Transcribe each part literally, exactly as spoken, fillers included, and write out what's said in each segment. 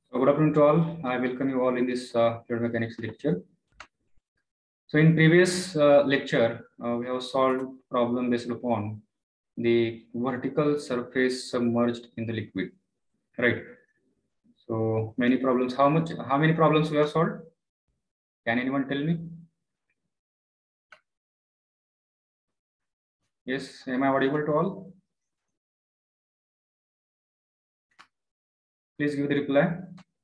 Good afternoon to all. I welcome you all in this uh, fluid mechanics lecture. So in previous uh, lecture, uh, we have solved problem based upon the vertical surface submerged in the liquid, right? So many problems. How much? How many problems we have solved? Can anyone tell me? Yes, am I audible to all? Please give the reply.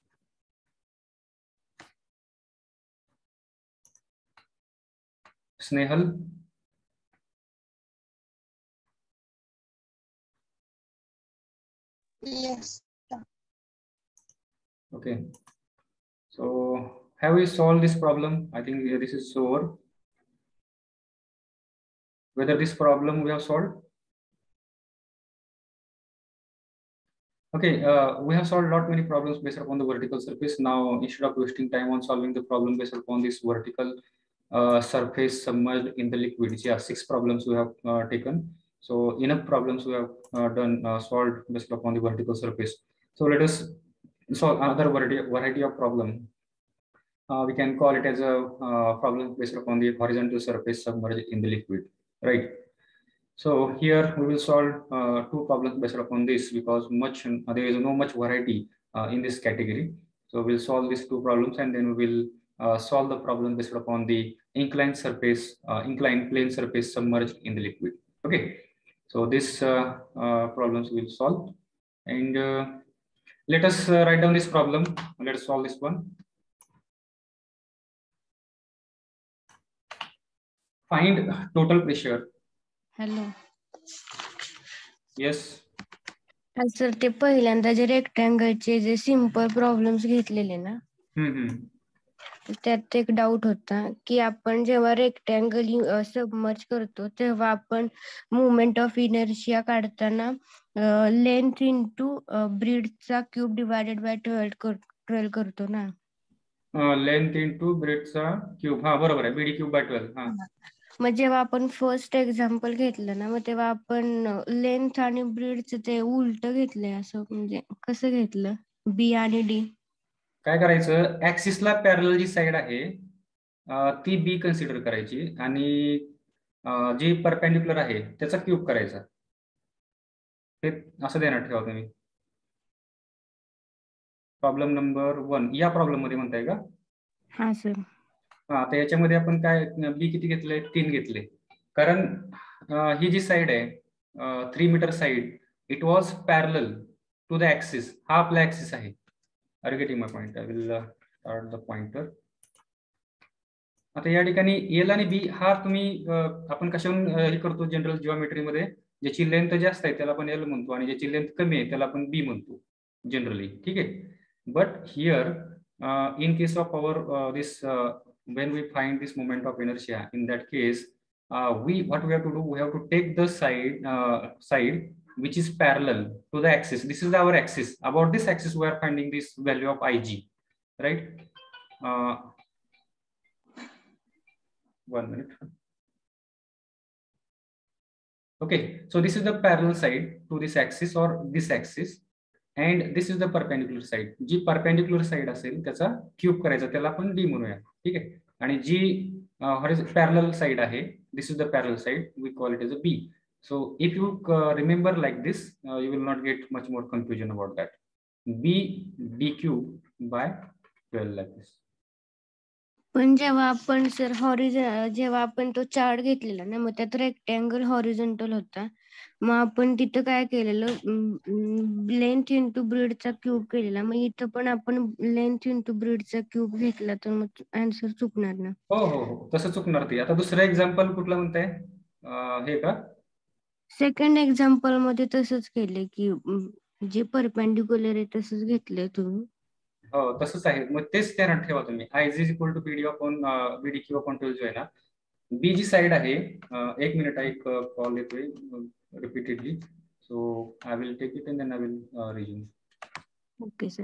Snehal. Yes. Okay. So have we solved this problem? I think this is over. Whether this problem we have solved? Okay, uh, we have solved lot many problems based upon the vertical surface. Now, instead of wasting time on solving the problem based upon this vertical uh, surface submerged in the liquid, yeah, six problems we have uh, taken. So enough problems we have uh, done uh, solved based upon the vertical surface. So let us solve another variety, variety of problem. Uh, we can call it as a uh, problem based upon the horizontal surface submerged in the liquid, right? So here we will solve uh, two problems based upon this because much uh, there is no much variety uh, in this category. So we'll solve these two problems and then we will uh, solve the problem based upon the inclined surface, uh, inclined plane surface submerged in the liquid. Okay, so these uh, uh, problems we will solve, and uh, let us uh, write down this problem. Let us solve this one. Find total pressure. Hello Yes. Sir ते पहिल्यांदा जे रेक्टँगलचे जे simple problems घेतलेले ना हम्म त्यात एक doubt होता की आपण जेव्हा रेक्टँगल सबमर्ज करतो तेव्हा आपण मुवमेंट ऑफ इनर्शिया काढताना लेंथ इंटू ब्रीडचा cube divided by twelve twelve करतो ना. लेंथ इंटू ब्रेडचा क्यूब. हा बरोबर आहे, बीडी क्यूब बाय ट्वेल्व. हा मग जेव्हा आपण फर्स्ट एक्झाम्पल घेतलं ना मग तेव्हा आपण लेंथ आणि ब्रीडचं ते उलट घेतलंय असं म्हणजे कसं घेतलं बी आणि डी. काय करायचं, ऍक्सिसला पॅरलल जी साइड आहे ती बी कन्सिडर करायची आणि जी परपेंडिक्युलर आहे त्याचा क्यूब करायचा. हे असं देणार ठेवा तुम्ही. प्रॉब्लेम नंबर वन या प्रॉब्लेम मध्ये म्हणताय का? हा सर. हा आता याच्यामध्ये आपण काय बी किती घेतले? तीन घेतले. कारण ही जी साइड आहे three metre side it was parallel to the axis. हा आपला ऍक्सिस आहे. Are getting my point? I will start the pointer. आता या ठिकाणी एल आणि बी हा तुम्ही आपण कशावरून हे करतो जनरल जिओमेट्रीमध्ये, ज्याची लेंथ जास्त आहे त्याला आपण एल म्हणतो आणि ज्याची लेंथ कमी आहे त्याला आपण बी म्हणतो जनरली. ठीक आहे. But here in case of our this when we find this moment of inertia, in that case uh, we what we have to do, we have to take the side uh, side which is parallel to the axis. This is our axis. About this axis we are finding this value of Ig, right? uh, one minute. Okay, so this is the parallel side to this axis or this axis and this is the perpendicular side. जी perpendicular side असेल त्याचा cube करायचा, त्याला आपण D म्हणूया. ठीक आहे. आणि जी पॅरलल साइड आहे, this is the parallel side, we call it as a B. So if you remember like this you will not get much more confusion about that. B D cube by twelve like this. पण जेव्हा आपण sir horizontal जेव्हा आपण तो chart घेतलेला ना मग त्यात rectangle horizontal होता. मग आपण तिथं काय केलेलं लेंथ इंटू ब्रीडचा क्यूब केलेला. मग इथं पण आपण लेंथ इंटू ब्रीडचा क्यूब घेतला तर मग आन्सर चुकणार ना? हो हो हो तसं चुकणार ते. आता दुसरं एक्झाम्पल कुठलं म्हणताय? हे का? सेकंड एक्झाम्पल मध्ये तसंच केलंय की जे परपेंडिक्युलर आहे तसंच घेतलंय तुम्ही. हो तसंच आहे. मग तेच ध्यानात ठेवा तुम्ही. I is equal to BD upon BD cube upon twelve जो आहे ना, बी जी साइड आहे. एक मिनिट, एक कॉल येतोय repeatedly. So I will take it and then I will resume. Okay sir.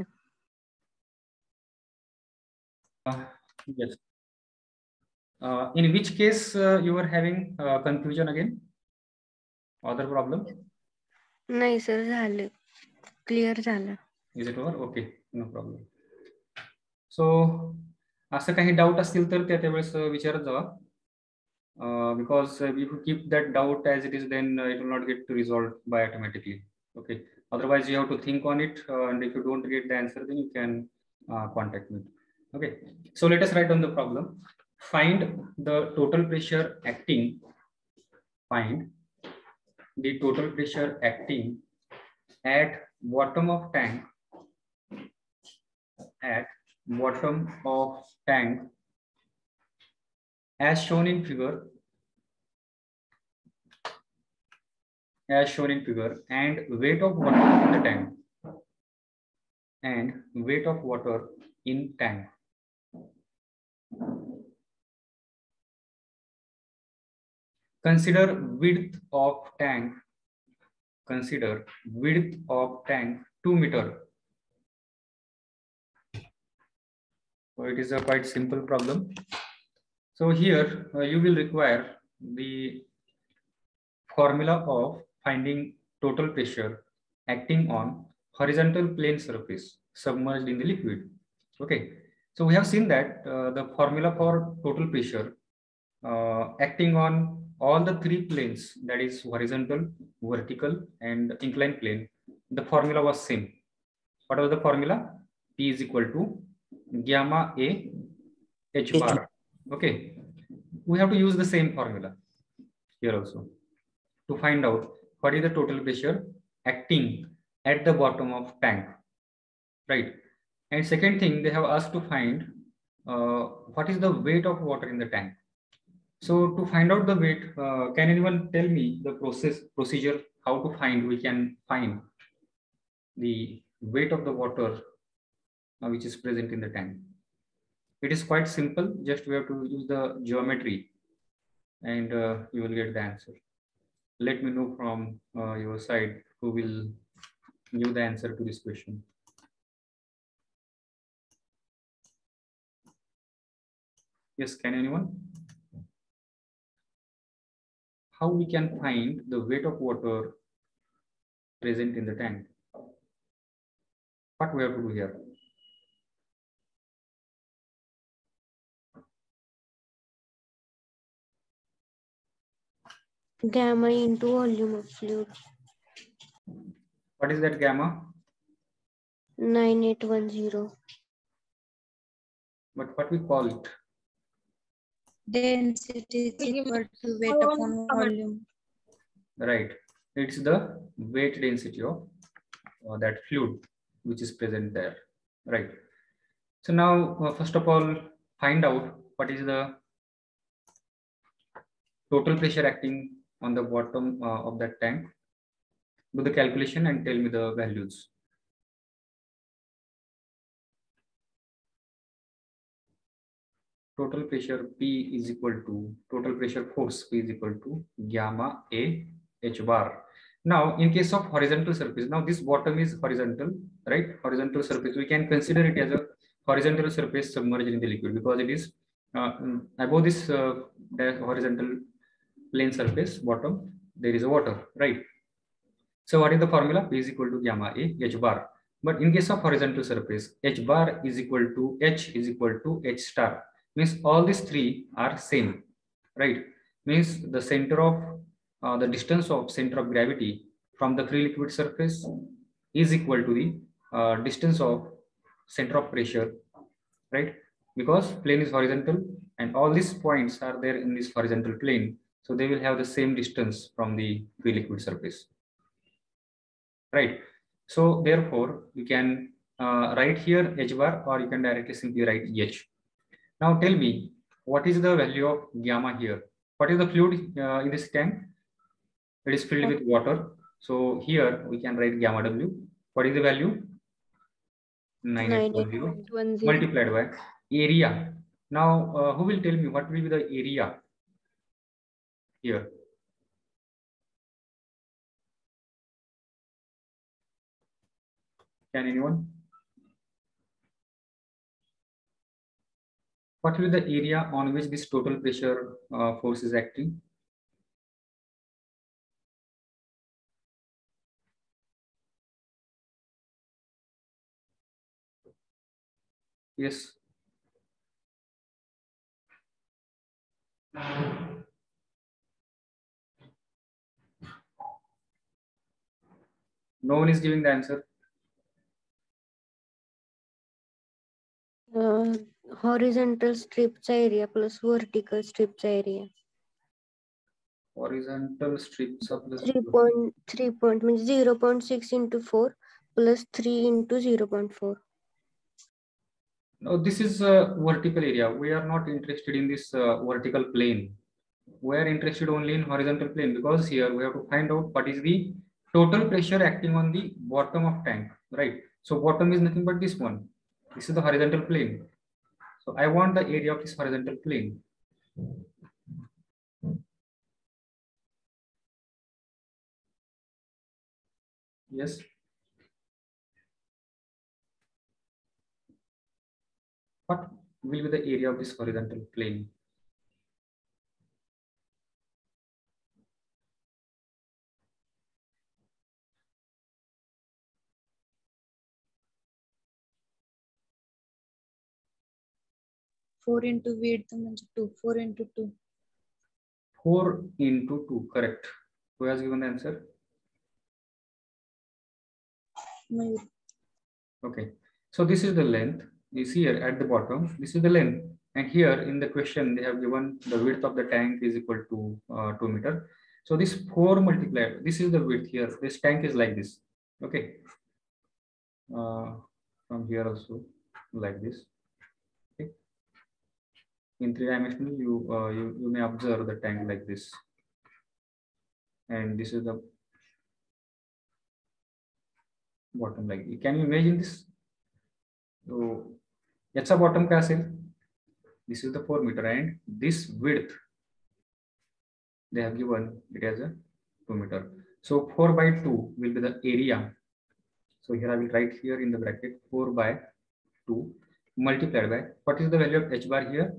Yes. Uh, in which case uh, you are having uh, confusion again? Other problem? नाही sir झालं, clear झालं. Is it over? Okay, no problem. So असं काही doubt असतील तर त्या त्यावेळेस विचारत जावा. Uh, because uh, if you keep that doubt as it is, then uh, it will not get resolved by automatically. Okay. Otherwise, you have to think on it, uh, and if you don't get the answer, then you can uh, contact me. Okay. So let us write down the problem. Find the total pressure acting. Find the total pressure acting at bottom of tank. At bottom of tank, as shown in figure. As shown in figure, and weight of water in the tank, and weight of water in tank. Consider width of tank. Consider width of tank two meter. So it is a quite simple problem. So here uh, you will require the formula of finding total pressure acting on horizontal plane surface submerged in the liquid. Okay, so we have seen that uh, the formula for total pressure uh, acting on all the three planes, that is horizontal, vertical, and inclined plane, the formula was same. What was the formula? P is equal to gamma A H bar. Okay, we have to use the same formula here also to find out what is the total pressure acting at the bottom of tank, right? And second thing, they have asked to find uh, what is the weight of water in the tank. So to find out the weight, uh, can anyone tell me the process procedure how to find we can find the weight of the water uh, which is present in the tank? It is quite simple. Just we have to use the geometry, and uh, you will get the answer. Let me know from uh, your side who will give the answer to this question. Yes, can anyone? How we can find the weight of water present in the tank? What we have to do here? Gamma into volume of fluid. What is that gamma? nine eight one zero. But what we call it? Density is equal to weight upon volume. Right. It's the weight density of uh, that fluid which is present there. Right. So now, uh, first of all, find out what is the total pressure acting on the bottom uh, of that tank. Do the calculation and tell me the values. Total pressure P is equal to, total pressure force P is equal to gamma A H bar. Now, in case of horizontal surface, now this bottom is horizontal, right? Horizontal surface, we can consider it as a horizontal surface submerged in the liquid because it is uh, above this uh, horizontal plane surface bottom, there is a water, right? So what is the formula? P is equal to gamma A H bar. But in case of horizontal surface, H bar is equal to H is equal to H star. Means all these three are same, right? Means the center of uh, the distance of center of gravity from the free liquid surface is equal to the uh, distance of center of pressure, right? Because plane is horizontal and all these points are there in this horizontal plane, so they will have the same distance from the free liquid surface, right? So therefore you can uh, write here H bar, or you can directly simply write H. Now tell me, what is the value of gamma here? What is the fluid uh, in this tank? It is filled with water. So here we can write gamma W. What is the value? nine eight one zero multiplied by area. Now uh, who will tell me what will be the area here? Can anyone? What will be the area on which this total pressure uh, force is acting? Yes. No one is giving the answer. Uh, horizontal strips area plus vertical strips area. Horizontal strips of the three point three point means zero point six into four plus three into zero point four. No, this is a vertical area. We are not interested in this uh, vertical plane. We are interested only in horizontal plane, because here we have to find out what is the total pressure acting on the bottom of tank, right? So bottom is nothing but this one. This is the horizontal plane. So I want the area of this horizontal plane. Yes. What will be the area of this horizontal plane? four into width means two. four into two. four into two, correct. Who has given the answer? Mayur. Okay. So this is the length. Is here at the bottom. This is the length. And here in the question, they have given the width of the tank is equal to uh, two meter. So this four multiplied, this is the width here. This tank is like this. Okay. Uh, from here also like this. Okay. In three dimensional, you, uh, you you may observe the tank like this. And this is the bottom like. Can you imagine this? So yacha bottom काय असेल? This is the four meter, and this width they have given it as a two meter. So four by two will be the area. So here I will write here in the bracket four by two multiplied by, what is the value of h bar here?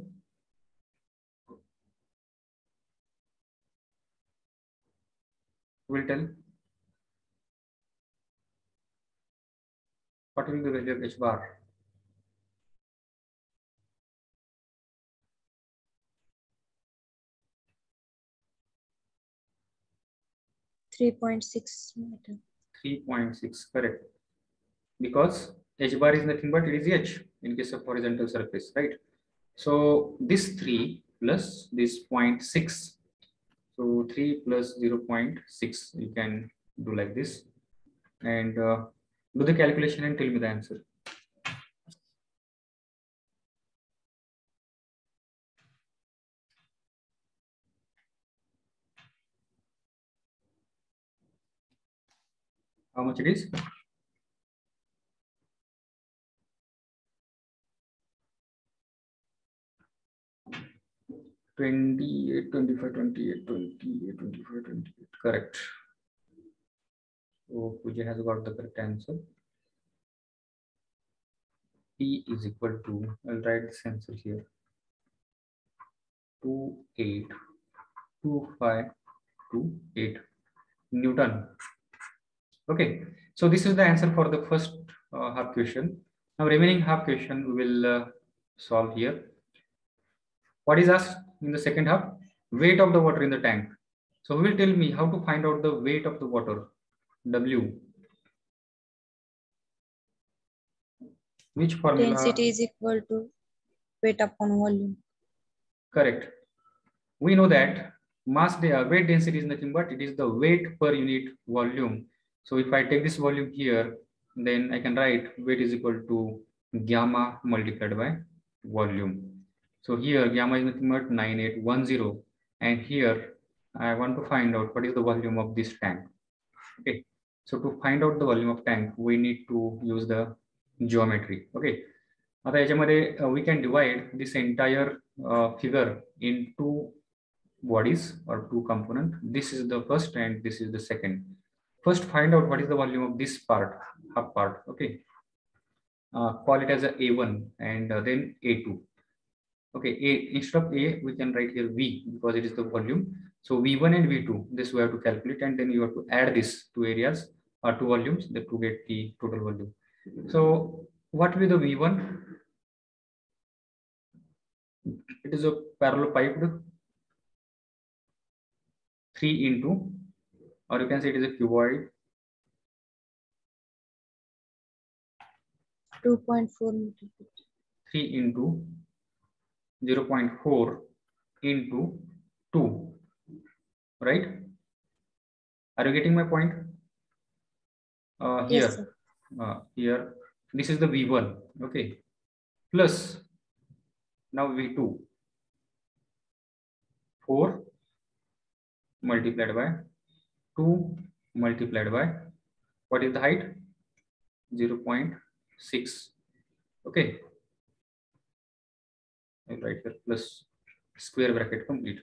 Will tell. What will be the value of h bar? three point six meter. three point six, correct. Because h bar is nothing but it is h in case of horizontal surface, right? So this three plus this zero point six. So three plus zero point six, you can do like this and uh, do the calculation and tell me the answer. How much it is? twenty-eight, twenty-five, twenty-eight, twenty-eight, twenty-five, twenty-eight, correct. So Pooja has got the correct answer. P is equal to, I'll write this answer here, two eight two five two eight Newton. Okay, so this is the answer for the first uh, half question. Now remaining half question we will uh, solve here. What is asked in the second half? Weight of the water in the tank. So who will tell me how to find out the weight of the water? W. Which formula? Density is equal to weight upon volume. Correct. We know that mass uh, weight density is nothing but it is the weight per unit volume. So if I take this volume here, then I can write weight is equal to gamma multiplied by volume. So here gamma is nothing but nine eight one zero, and here I want to find out what is the volume of this tank. Okay, so to find out the volume of tank, we need to use the geometry. Okay, आता याच्यामध्ये we can divide this entire uh, figure in two bodies or two components. This is the first and this is the second. First, find out what is the volume of this part, half part. Okay, uh, call it as a A one and uh, then A two. Okay, A, instead of A, we can write here V because it is the volume. So V one and V two, this we have to calculate, and then you have to add these two areas or two volumes to get the total volume. So what will be the V one? it is a parallel piped three into, or you can say it is a cuboid two point four meter. three into zero point four into two, right? Are you getting my point? Uh, here, Yes, sir. uh, here, this is the V one, okay, plus now V two, four multiplied by two multiplied by, what is the height? zero point six, okay. I'll write here plus square bracket complete.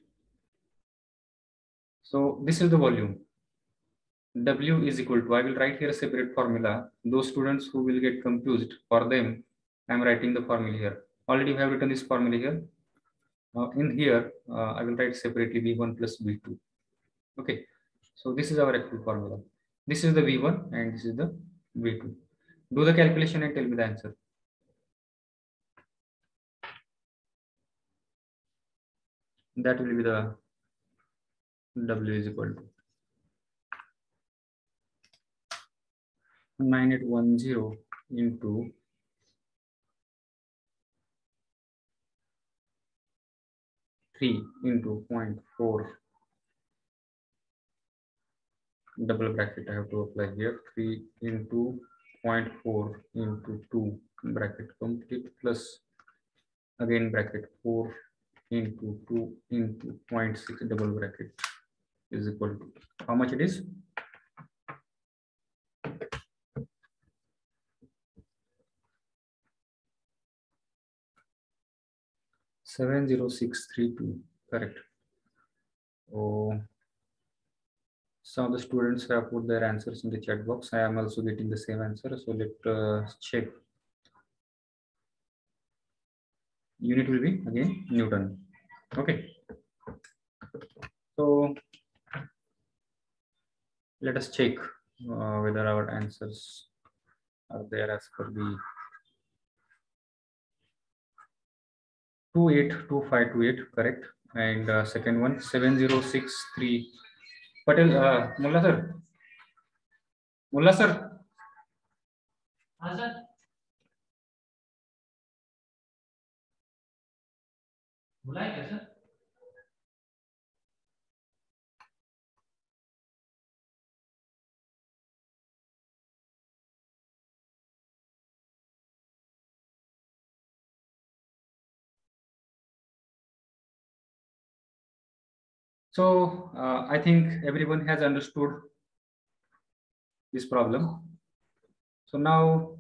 So this is the volume. W is equal to, I will write here a separate formula. Those students who will get confused, for them, I'm writing the formula here. Already we have written this formula here. Uh, in here, uh, I will write separately V one plus V two. Okay, so this is our actual formula. This is the V one and this is the V two. Do the calculation and tell me the answer. That will be the W is equal to nine eight one zero into three into zero point four, double bracket I have to apply here, three into zero point four into two bracket complete plus again bracket four into two into zero point six double bracket is equal to, how much it is? seven zero six three two, correct. Oh, some of the students have put their answers in the chat box. I am also getting the same answer, so let uh, check. Unit will be again Newton. Okay, so let us check uh, whether our answers are there as per the two eight two five two eight, correct. And uh, second one seven zero six three. Patel, uh, Mullah sir. Mullah sir. हाँ sir. बुलाए क्या sir? So uh, I think everyone has understood this problem. So now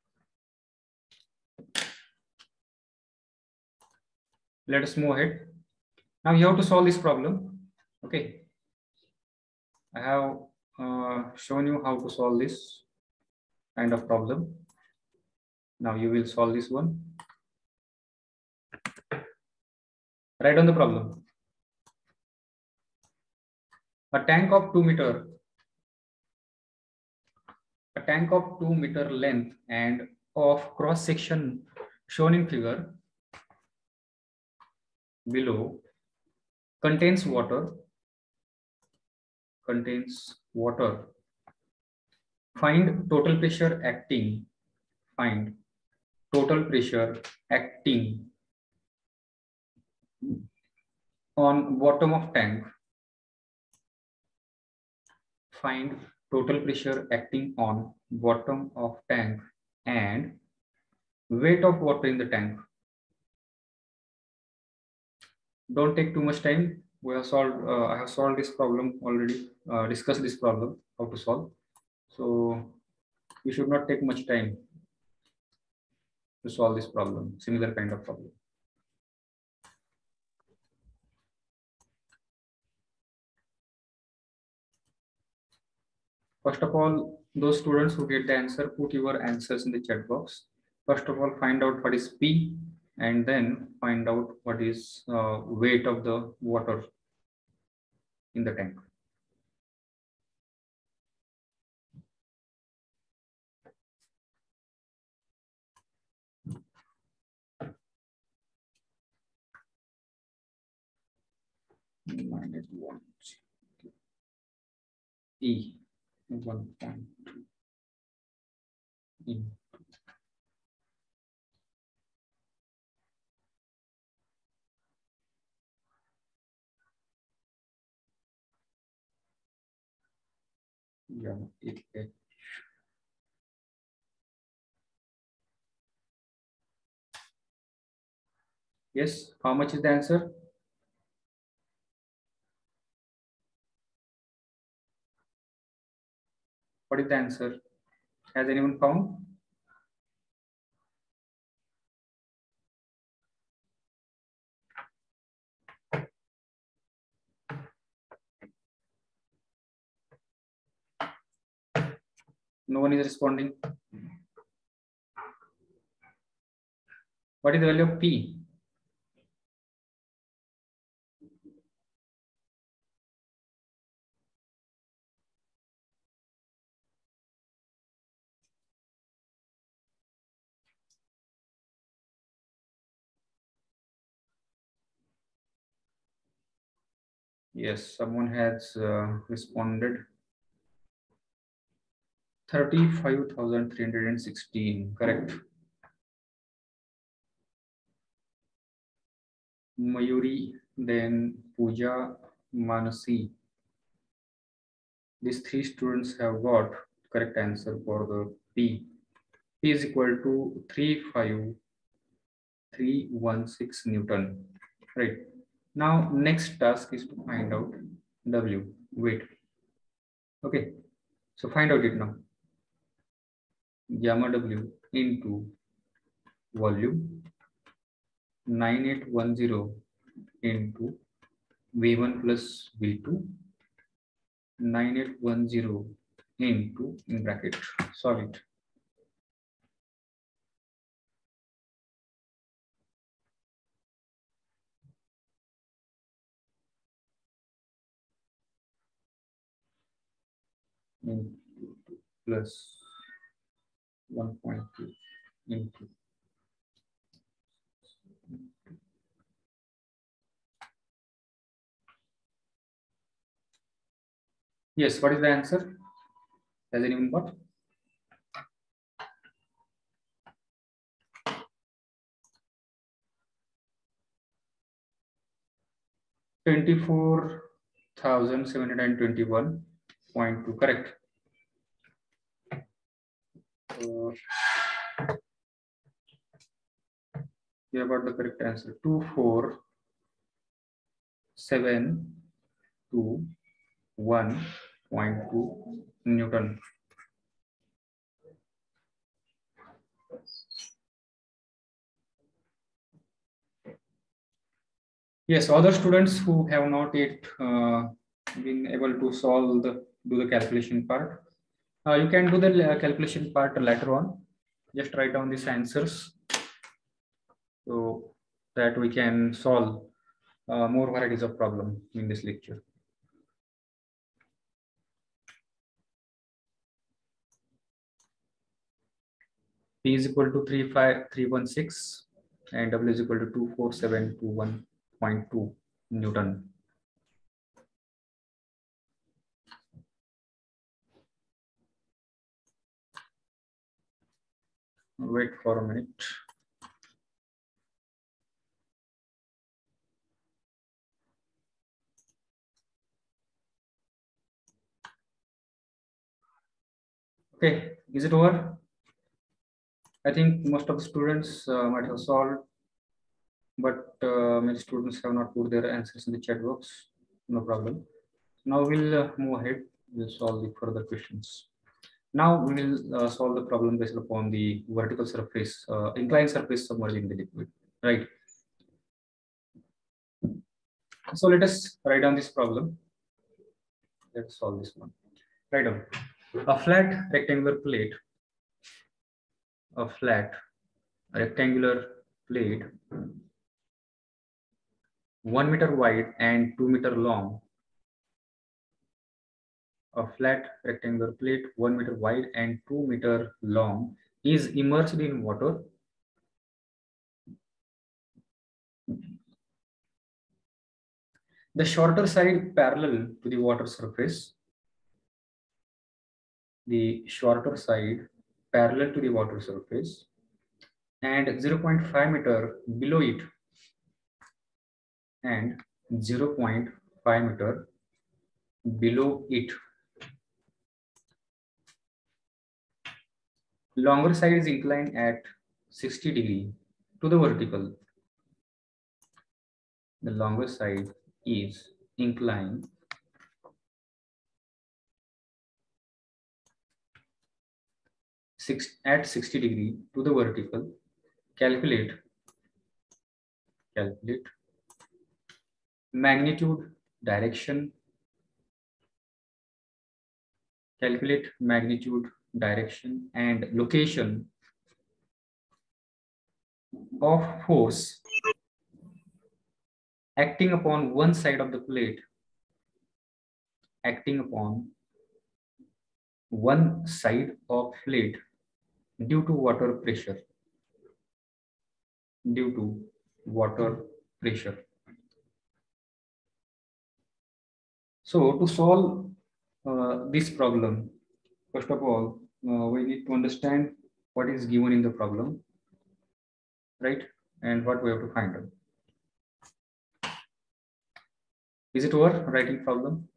let us move ahead. Now you have to solve this problem. Okay, I have uh, shown you how to solve this kind of problem. Now you will solve this one. Write on the problem. A tank of two meter, a tank of two meter length and of cross section shown in figure below contains water, contains water. Find total pressure acting, find total pressure acting on bottom of tank. Find total pressure acting on bottom of tank and weight of water in the tank. Don't take too much time. We have solved, uh, I have solved this problem already, uh, discussed this problem, how to solve. So we should not take much time to solve this problem, similar kind of problem. First of all, those students who get the answer, put your answers in the chat box. First of all, find out what is P and then find out what is uh, weight of the water in the tank. minus one E one point two E. Yeah, it, it. Yes, how much is the answer? What is the answer? Has anyone found? No one is responding. What is the value of P? Yes, someone has uh, responded. thirty-five thousand three hundred sixteen, correct. Mayuri, then Pooja, Manasi. These three students have got correct answer for the P. P is equal to three five three one six Newton. Right. Now, next task is to find out W, weight. Okay. So find out it now. Gamma W into volume nine eight one zero into V one plus V two nine eight one zero into in bracket solid. Into plus one point two into yes, what is the answer? Has anyone got? twenty-four thousand seven hundred twenty-one point two, correct. Uh, you have got the correct answer. two four seven two one point two Newton. Yes, other students who have not yet uh, been able to solve the do the calculation part, uh, you can do the calculation part later on. Just write down these answers so that we can solve uh, more varieties of problem in this lecture. P is equal to three five three one six and W is equal to two four seven two one point two Newton. Wait for a minute. Okay, is it over? I think most of the students uh, might have solved, but uh, many students have not put their answers in the chat box. No problem. Now we'll uh, move ahead. We'll solve the further questions. Now we will uh, solve the problem based upon the vertical surface, uh, inclined surface submerged in the liquid, right? So let us write down this problem. Let's solve this one. Write down a flat rectangular plate, a flat rectangular plate, one meter wide and two meter long. A flat rectangular plate, one meter wide and two meter long, is immersed in water. the shorter side parallel to the water surface, the shorter side parallel to the water surface, and zero point five meter below it, and zero point five meter below it. Longer side is inclined at sixty degree to the vertical. The longer side is inclined six at sixty degree to the vertical. Calculate calculate magnitude, direction. Calculate magnitude, direction, and location of force acting upon one side of the plate, acting upon one side of plate due to water pressure, due to water pressure. So to solve uh, this problem, first of all, uh, we need to understand what is given in the problem, right? And what we have to find out. Is it over writing problem?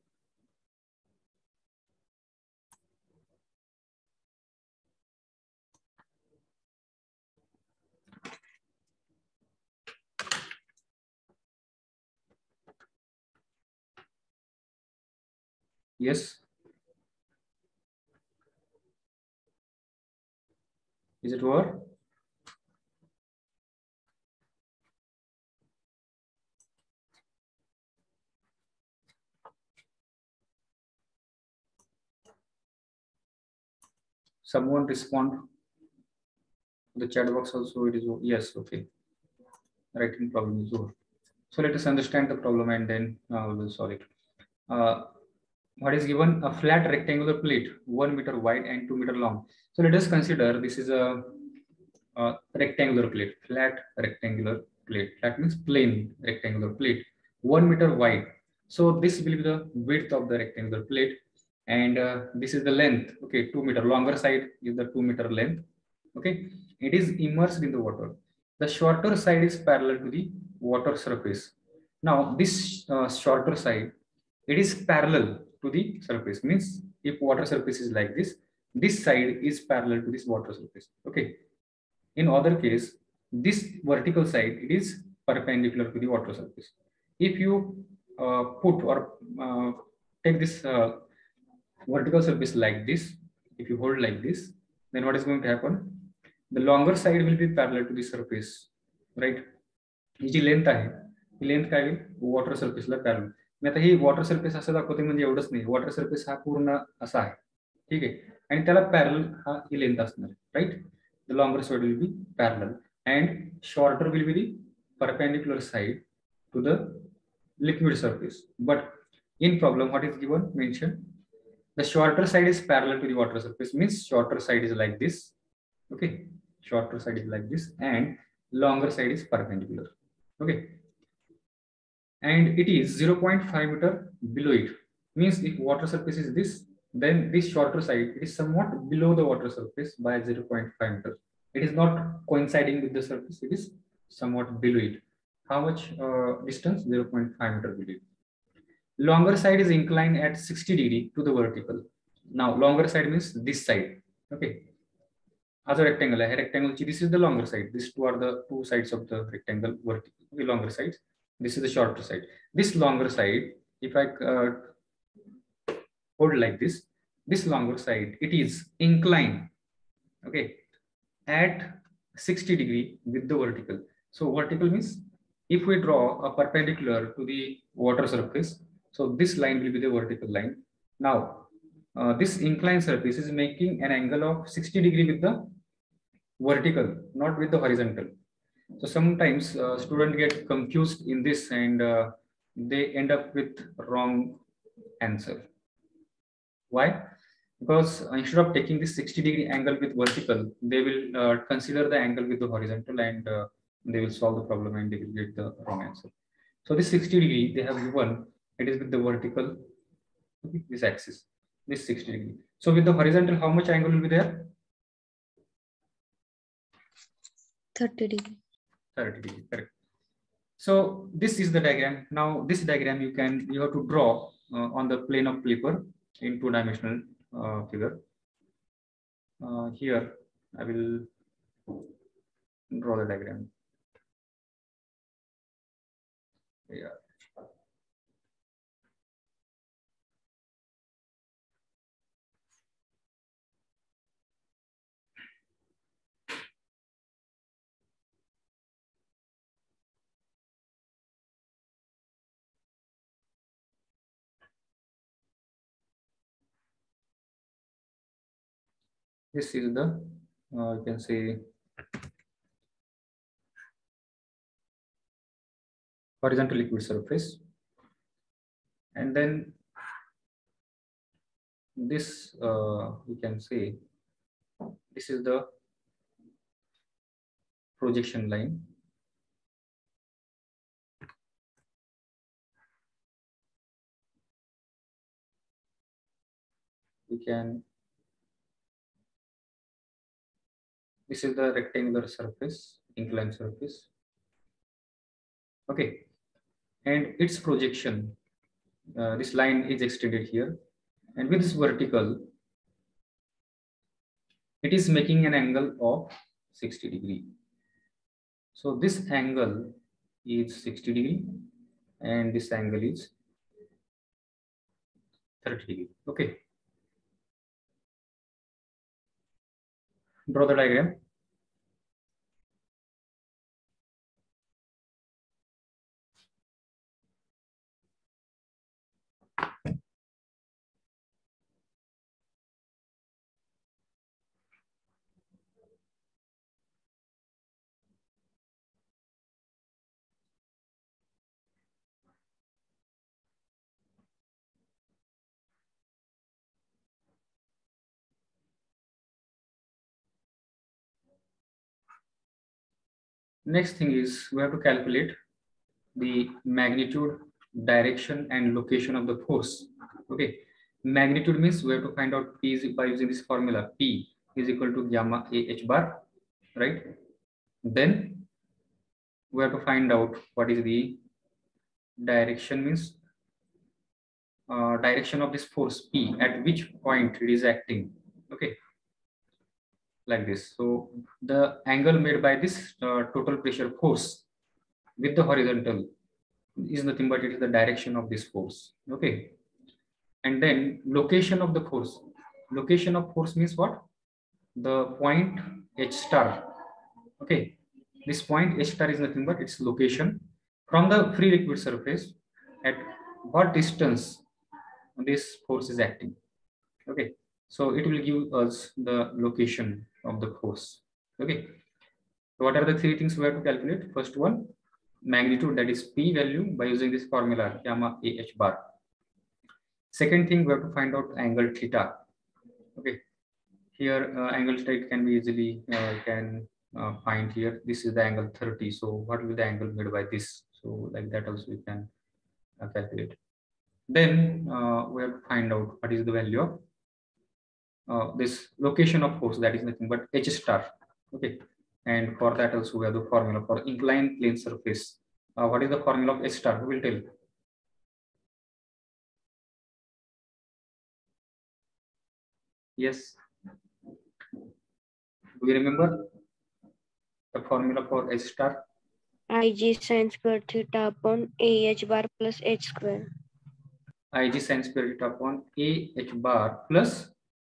Yes. Is it over? Someone respond the chat box also. It is over. Yes. Okay. Writing problem is over. So let us understand the problem and then uh, we will solve it. Uh, what is given? A flat rectangular plate, one meter wide and two meter long. So let us consider this is a, a rectangular plate, flat rectangular plate. Flat means plain rectangular plate, one meter wide. So this will be the width of the rectangular plate, and uh, this is the length. Okay, two meter. Longer side is the two meter length. Okay, it is immersed in the water. The shorter side is parallel to the water surface. Now this uh, shorter side, it is parallel to the surface, means if water surface is like this, this side is parallel to this water surface. Okay, in other case, this vertical side, it is perpendicular to the water surface. If you uh, put or uh, take this uh, vertical surface like this, if you hold like this, then what is going to happen? The longer side will be parallel to the surface, right? ही जी length आहे ही length काय होईल water सरफेसला parallel. मी आता ही water surface असं दाखवते म्हणजे एवढंच नाही, वॉटर सरफेस हा पूर्ण असा आहे, ठीक आहे, आणि त्याला पॅरल हा ही लेंथ असणार आहे, right. The longer side will be parallel and shorter will be the perpendicular side to the liquid surface. But in problem, what is given? Mentioned the shorter side is parallel to the water surface, means shorter side is like this. Okay, shorter side is like this and longer side is perpendicular. Okay, and it is zero point five meter below it, means if water surface is this, then this shorter side is somewhat below the water surface by zero point five meter. It is not coinciding with the surface, it is somewhat below it. How much uh, distance? zero point five meter below it. Longer side is inclined at sixty degree to the vertical. Now longer side means this side. Okay, as a rectangle, a rectangle, this is the longer side. These two are the two sides of the rectangle, vertical. The longer sides. This is the shorter side. This longer side, if I uh, hold like this, this longer side, it is inclined, okay, at sixty degree with the vertical. So vertical means if we draw a perpendicular to the water surface, so this line will be the vertical line. Now uh, this inclined surface is making an angle of sixty degree with the vertical, not with the horizontal. So sometimes uh, students get confused in this and uh, they end up with wrong answer. Why? Because instead of taking this sixty degree angle with vertical, they will uh, consider the angle with the horizontal and uh, they will solve the problem and they will get the wrong answer. So this sixty degree they have given It is with the vertical, okay, this axis, this sixty degree. So with the horizontal, how much angle will be there? thirty degree. thirty degree, correct. So this is the diagram. Now this diagram you can, you have to draw uh, on the plane of paper in two dimensional uh, figure. Uh, here I will draw the diagram. Yeah. This is the, uh, you can say, horizontal liquid surface. And then this, uh, you can say, this is the projection line. We can, this is the rectangular surface, inclined surface. Okay, and its projection, uh, this line is extended here, and with this vertical, it is making an angle of sixty degree. So this angle is sixty degree, and this angle is thirty degree. Okay. Draw the diagram. Next thing is we have to calculate the magnitude, direction, and location of the force. Okay, magnitude means we have to find out P is by using this formula. P is equal to gamma A H bar, right? Then we have to find out what is the direction, means uh, direction of this force P, at which point it is acting. Okay, like this. So the angle made by this uh, total pressure force with the horizontal is nothing but it is the direction of this force. Okay, and then location of the force. Location of force means what? The point H star. Okay, this point H star is nothing but its location from the free liquid surface, at what distance this force is acting. Okay, so it will give us the location of the force. Okay, so what are the three things we have to calculate? First one, magnitude, that is P value by using this formula gamma A H bar. Second thing, we have to find out angle theta. Okay, here uh, angle theta can be easily uh, can uh, find here. This is the angle thirty. So what will be the angle made by this? So like that also we can uh, calculate. Then uh, we have to find out what is the value of uh, this location of force, that is nothing but H star. Okay, and for that also we have the formula for inclined plane surface. Uh, what is the formula of H star? Who will tell? Yes. Do you remember the formula for H star? Ig sin square theta upon A H bar plus H square. Ig sin square theta upon A H bar plus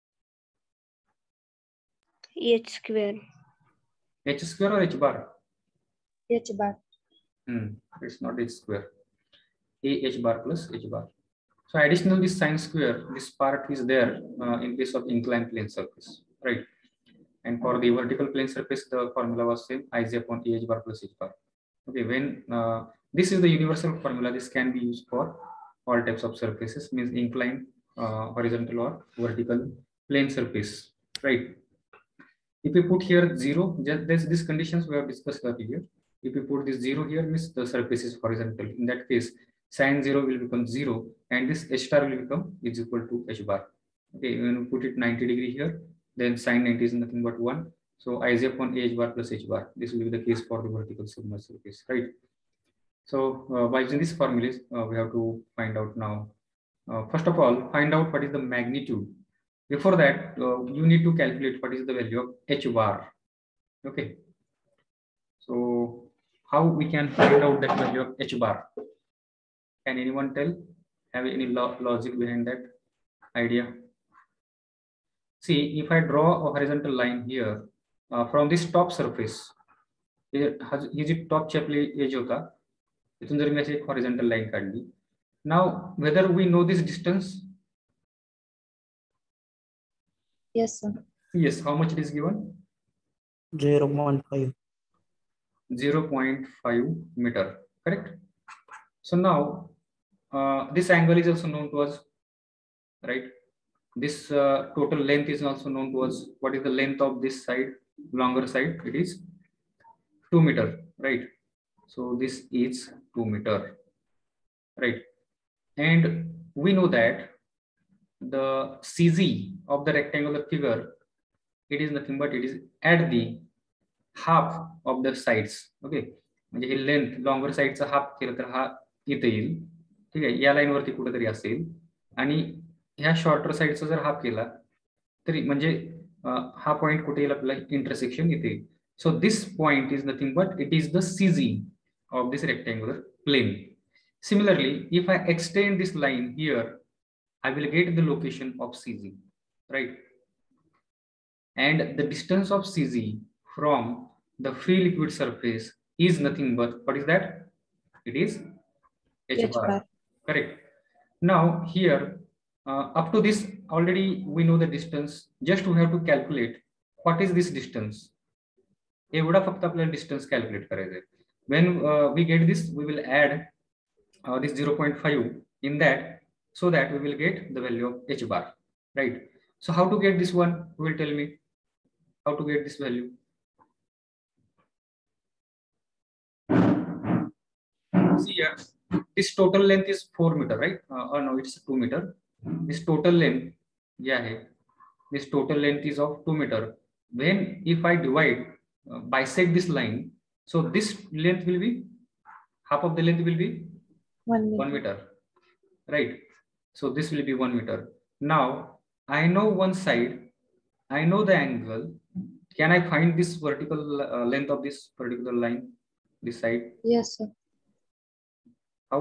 H square. H square or H bar? H bar. Hmm, it's not H square. A H bar plus H bar. So additional this sin square, this part is there uh, in case of inclined plane surface, right? And for the vertical plane surface, the formula was same, Ig upon A H bar plus H bar. Okay, when uh, this is the universal formula, this can be used for all types of surfaces, means inclined, uh, horizontal or vertical plane surface, right? If we put here zero, just this, these conditions we have discussed earlier. If we put this zero here, means the surface is horizontal. In that case, Sine zero will become zero, and this h star will become is equal to h bar. Okay, when we put it ninety degree here, then sine ninety is nothing but one. So Iz upon h bar plus h bar. This will be the case for the vertical submerged surface, right? So uh, by using these formulas, uh, we have to find out now. Uh, first of all, find out what is the magnitude. Before that, uh, you need to calculate what is the value of h bar. Okay. So how we can find out that value of h bar? Can anyone tell? Have any lo logic behind that idea? See, if I draw a horizontal line here uh, from this top surface, ही जी top chapli edge होता, इथून जर मी अशी एक horizontal line काढली. Now, whether we know this distance? Yes, sir. Yes. How much it is given? zero point five. zero point five meter. Correct. So now uh, this angle is also known to us, right? This uh, total length is also known to us. What is the length of this side, longer side? It is two meter, right? So this is two meter, right? And we know that the C Z of the rectangular figure, it is nothing but it is at the half of the sides. Okay, म्हणजे हे length longer साइडचा half केलं तर हा इथे येईल, ठीक आहे, या लाईन वरती कुठेतरी असेल, आणि ह्या शॉर्टर साइडचा जर हाफ केला तरी म्हणजे हा पॉइंट कुठे येईल आपल्याला इंटरसेक्शन इथे. So this point is nothing but it is the CG of this rectangular plane. Similarly, if I extend this line here, I will get the location of C Z, right? And the distance of C Z from the free liquid surface is nothing but, what is that? It is h bar. Correct. Now here, uh, up to this already we know the distance. Just we have to calculate what is this distance. एवढा फक्त आपल्याला distance calculate करायचं आहे. When uh, we get this, we will add uh, this zero point five in that, so that we will get the value of h bar, right? So how to get this one? Who will tell me how to get this value? See here, this total length is four meter, right? Uh, or no, it's two meter. This total length, yeah, this total length is of two meter. When if I divide, uh, bisect this line, so this length will be half of the length will be One meter. one meter, right? So this will be one meter. Now I know one side, I know the angle. Can I find this vertical uh, length of this particular line, this side? Yes, sir. How?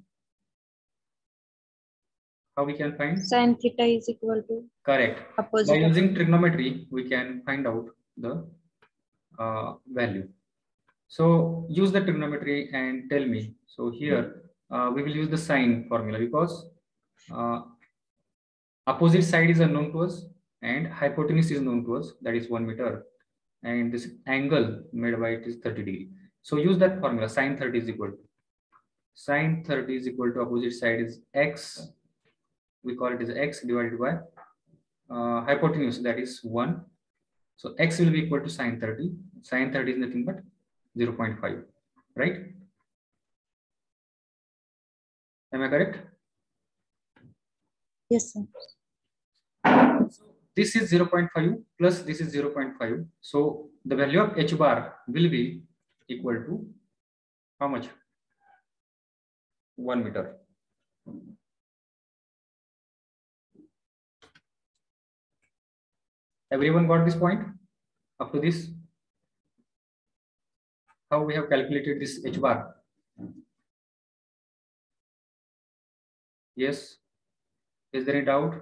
How we can find? Sin theta is equal to Correct. opposite. By of- using trigonometry, we can find out the uh, value. So use the trigonometry and tell me. So here uh, we will use the sine formula, because uh, opposite side is unknown to us and hypotenuse is known to us, that is one meter, and this angle made by it is thirty degree. So use that formula. Sine thirty is equal to sine thirty is equal to opposite side is x. We call it as x divided by uh, hypotenuse, that is one. So x will be equal to sine thirty. Sine thirty is nothing but zero point five, right? Am I correct? Yes, sir. So this is zero point five plus this is zero point five. So the value of h bar will be equal to how much? one meter. Everyone got this point up to this? How we have calculated this h bar? Yes. Is there any doubt?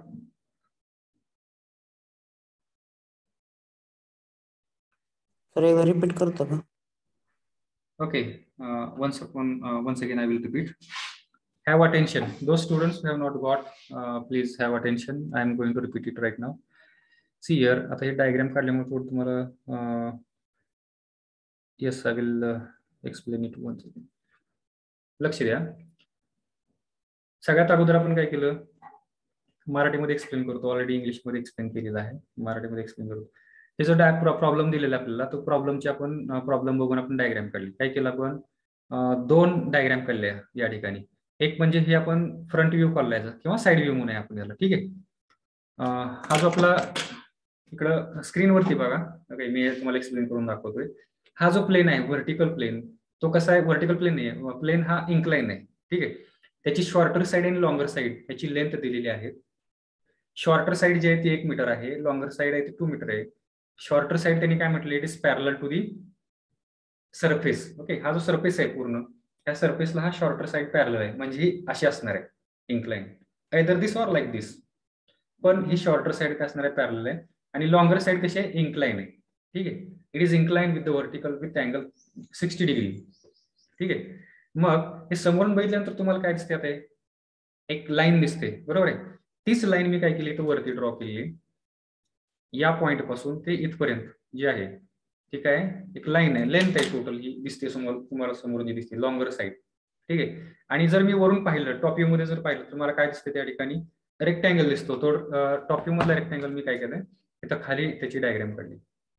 Sir एक बार repeat करता का? Okay. Uh, once upon uh, once again I will repeat. Have attention. Those students who have not got, uh, please have attention. I am going to repeat it right now. See here. आता हे diagram काढल्यामुळे थोडं तुम्हाला uh, yes, I will uh, explain it once again. लक्ष द्या. सगळ्यात अगोदर आपण काय केलं? मराठीमध्ये एक्सप्लेन करतो. ऑलरेडी इंग्लिश मध्ये एक्सप्लेन केलेला आहे. मराठीमध्ये एक्सप्लेन करतो. हे जो प्रॉब्लेम दिलेला आपल्याला, तो प्रॉब्लेमची आपण प्रॉब्लेम बघून आपण डायग्राम काढली. काय केलं आपण? दोन डायग्राम काढले या ठिकाणी. एक म्हणजे हे आपण फ्रंट व्ह्यू कॉल किंवा साईड व्ह्यू म्हणून आपण याला. ठीक आहे. हा जो आपला इकडं स्क्रीनवरती बघा, ओके मी तुम्हाला एक्सप्लेन करून दाखवतोय. हा जो प्लेन आहे व्हर्टिकल प्लेन, तो कसा आहे, व्हर्टिकल प्लेन नाही, प्लेन हा इन्क्लाइन आहे. ठीक आहे. त्याची शॉर्टर साईड आणि लॉंगर साईड याची लेंथ दिलेली आहे. शॉर्टर साईड जी आहे ती एक मीटर आहे, लॉंगर साईड आहे ती टू मीटर आहे. शॉर्टर साईड त्यांनी काय म्हटलं, it is parallel to the surface. Okay, हा जो सरफेस आहे पूर्ण, त्या सरफेसला हा शॉर्टर साईड पॅरलल आहे, म्हणजे ही अशी असणार आहे incline, either this or like this. पण ही शॉर्टर साईड काय असणार आहे, पॅरलल आहे. आणि लॉंगर साईड कशी आहे, इन्क्लाइन आहे. ठीक आहे. It is incline with the vertical with angle sixty degree. ठीक आहे. मग हे समोरून बघितल्यानंतर तुम्हाला काय दिसते, आता एक लाईन दिसते, बरोबर आहे. तीच लाईन मी काय केली तर वरती ड्रॉ केली, या पॉइंट पासून ते इथपर्यंत जे आहे, ठीक आहे, एक लाईन आहे, लेंथ आहे टोटल ही दिसते समोर तुम्हाला, समोरून जी दिसते लॉंगर साईड. ठीक आहे. आणि जर मी वरून पाहिलं, टॉप व्ह्यू मध्ये जर पाहिलं तर मला काय दिसते, त्या ठिकाणी रेक्टँगल दिसतो. तो टॉप व्ह्यू मधला रेक्टँगल मी काय केलंय, इथं खाली त्याची डायग्राम काढली.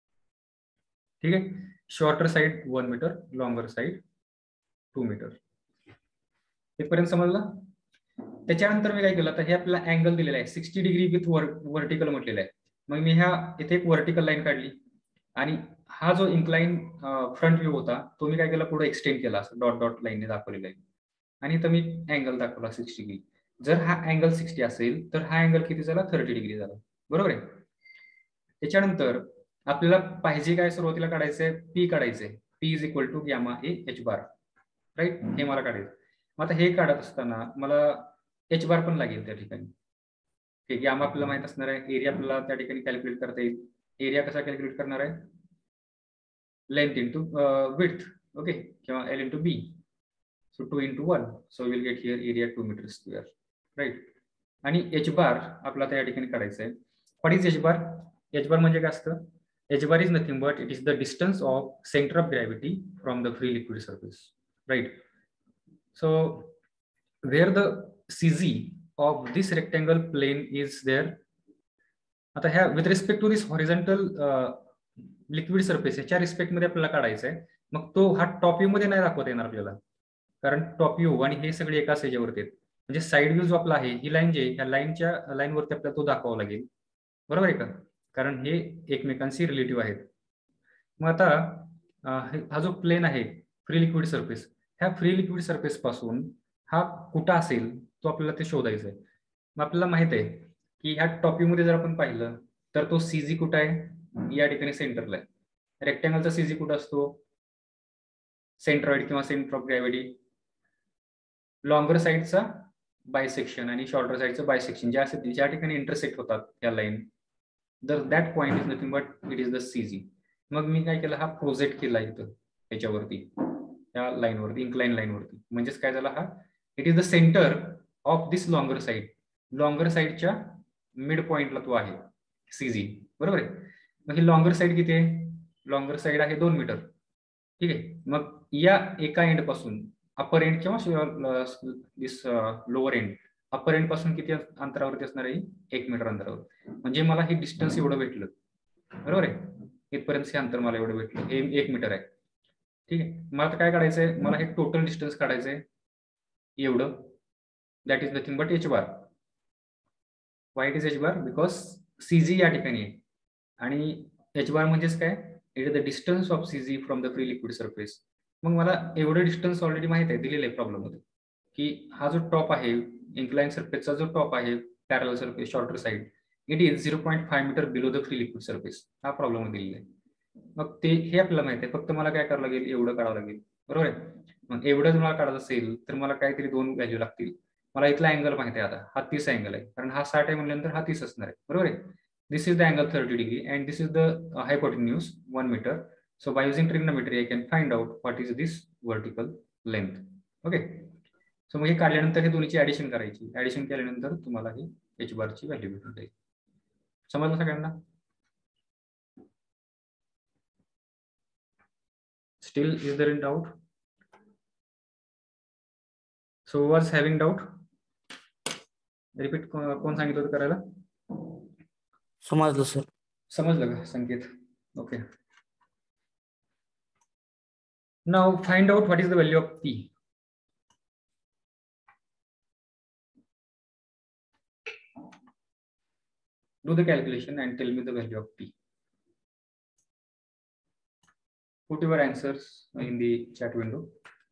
ठीक आहे. Shorter side one metre, longer side two metre. इथपर्यंत समजलं. त्याच्यानंतर मी काय केलं, तर हे आपल्याला अँगल दिलेला आहे सिक्स्टी डिग्री विथ व्हर्टिकल म्हटलेलं आहे. मग मी ह्या इथे एक व्हर्टिकल लाईन काढली आणि हा जो इन्क्लाइन फ्रंट व्ह्यू होता तो मी काय केला, पुढे एक्सटेंड केला, असं डॉट डॉट लाईनने दाखवलेला आहे. आणि इथं मी अँगल दाखवला सिक्स्टी डिग्री. जर हा अँगल सिक्स्टी असेल तर हा अँगल किती झाला, थर्टी डिग्री झाला, बरोबर आहे. त्याच्यानंतर आपल्याला पाहिजे काय, सुरुवातीला काढायचंय पी काढायचंय, P is equal to gamma A H bar, right. हे मला काढायचं. मग आता हे काढत असताना मला एच बार पण लागेल त्या ठिकाणी. ठीक, गॅमा आपल्याला माहित असणार आहे, एरिया आपल्याला त्या ठिकाणी कॅल्क्युलेट करता येईल. एरिया कसा कॅल्क्युलेट करणार आहे, लेंथ इंटू विड्थ, ओके, किंवा L into B. So two into one, so will get here area two metre square, right. आणि एच बार आपल्याला त्या ठिकाणी काढायचं आहे. What is H bar? H bar म्हणजे काय असतं, H bar is nothing but it is the distance of centre of gravity from the free liquid surface, right. So where the CG of this rectangle plane is there. आता ह्या with respect to this horizontal liquid surface याच्या respect मध्ये आपल्याला काढायचा आहे. मग तो हा top view मध्ये नाही दाखवता येणार आपल्याला, कारण टॉप व्ह्यू आणि हे सगळे एकाच ह्याच्यावरती आहेत. म्हणजे साईड व्ह्यू जो आपला आहे, ही लाईन जे ह्या लाईनच्या लाईनवरती आपल्याला तो दाखवावा लागेल, बरोबर आहे का, कारण हे एकमेकांशी रिलेटिव्ह आहेत. मग आता हा जो प्लेन आहे फ्री लिक्विड सर्फेस, ह्या फ्री लिक्विड सर्फेस पासून हा कुठं असेल तो आपल्याला ते शोधायचा आहे. मग आपल्याला माहित आहे की ह्या टॉप व्ह्यू मध्ये जर आपण पाहिलं तर तो सीजी कुठं आहे, या ठिकाणी सेंटरला आहे. रेक्टँगलचा सीजी कुठं असतो, सेंट्रॉइड किंवा सेंटर ऑफ ग्रॅव्हिटी. लॉंगर साईडचा बायसेक्शन आणि शॉर्टर साईडचं बायसेक्शन ज्या ज्या ठिकाणी इंटरसेक्ट होतात या लाईन, तर that point is nothing but it is the CG. मग मी काय केलं, हा प्रोजेक्ट केला इथं त्याच्यावरती, या लाईनवरती, इन्क्लाइन लाईनवरती. म्हणजेच काय झाला, हा it is the centre of this longer side. Longer साईडच्या मिड पॉइंटला तो आहे सीजी, बरोबर आहे. मग ही लॉंगर साईड किती आहे, लॉंगर साईड आहे दोन मीटर. ठीक आहे. मग या एका एंड पासून अपर एंड किंवा this lower end, upper end पासून किती अंतरावरती असणार आहे, एक मीटर अंतरावर. म्हणजे मला हे डिस्टन्स एवढं भेटलं, बरोबर आहे. इथपर्यंत हे अंतर मला एवढं भेटलं, हे एक मीटर आहे. ठीक आहे. मला आता काय काढायचंय, मला हे टोटल डिस्टन्स काढायचंय एवढं, that is nothing but h bar. Why it is H bar, because CG या ठिकाणी आहे आणि एच बार म्हणजेच काय, it is the distance of CG from the free liquid surface. मग मला एवढं डिस्टन्स ऑलरेडी माहित आहे, दिलेलं आहे प्रॉब्लेम मध्ये, की हा जो टॉप आहे इन्क्लाइन सर्फेसचा जो टॉप आहे parallel surface shorter side, it is zero point five metre below the free liquid surface. हा प्रॉब्लेम दिलेला आहे. मग ते हे आपल्याला माहिती आहे, फक्त मला काय करावं लागेल, एवढं काढावं लागेल, बरोबर आहे. मग एवढं मला काढायचं असेल तर मला काहीतरी दोन व्हॅल्यू लागतील. मला इथला अँगल माहिती आहे, आता हा तीस अँगल आहे, कारण हा साठ आहे म्हणल्यानंतर हा तीस असणार आहे, बरोबर आहे. This is the angle thirty degree and this is the hypotenuse one metre. So by using trigonometry, I can find out what is this vertical length. Okay. So मग हे काढल्यानंतर हे दोन्हीची ऍडिशन करायची. ऍडिशन केल्यानंतर तुम्हाला ही एच बार ची value भेटून जाईल. समजलं सगळ्यांना? Still is there in doubt? So who was having doubt? Repeat. कोण सांगितलं होतं करायला? समजलं सर. समजलं का Sanket? Okay. Now find out what is the value of P. Do the calculation and tell me the value of P. Put your answers in the chat window.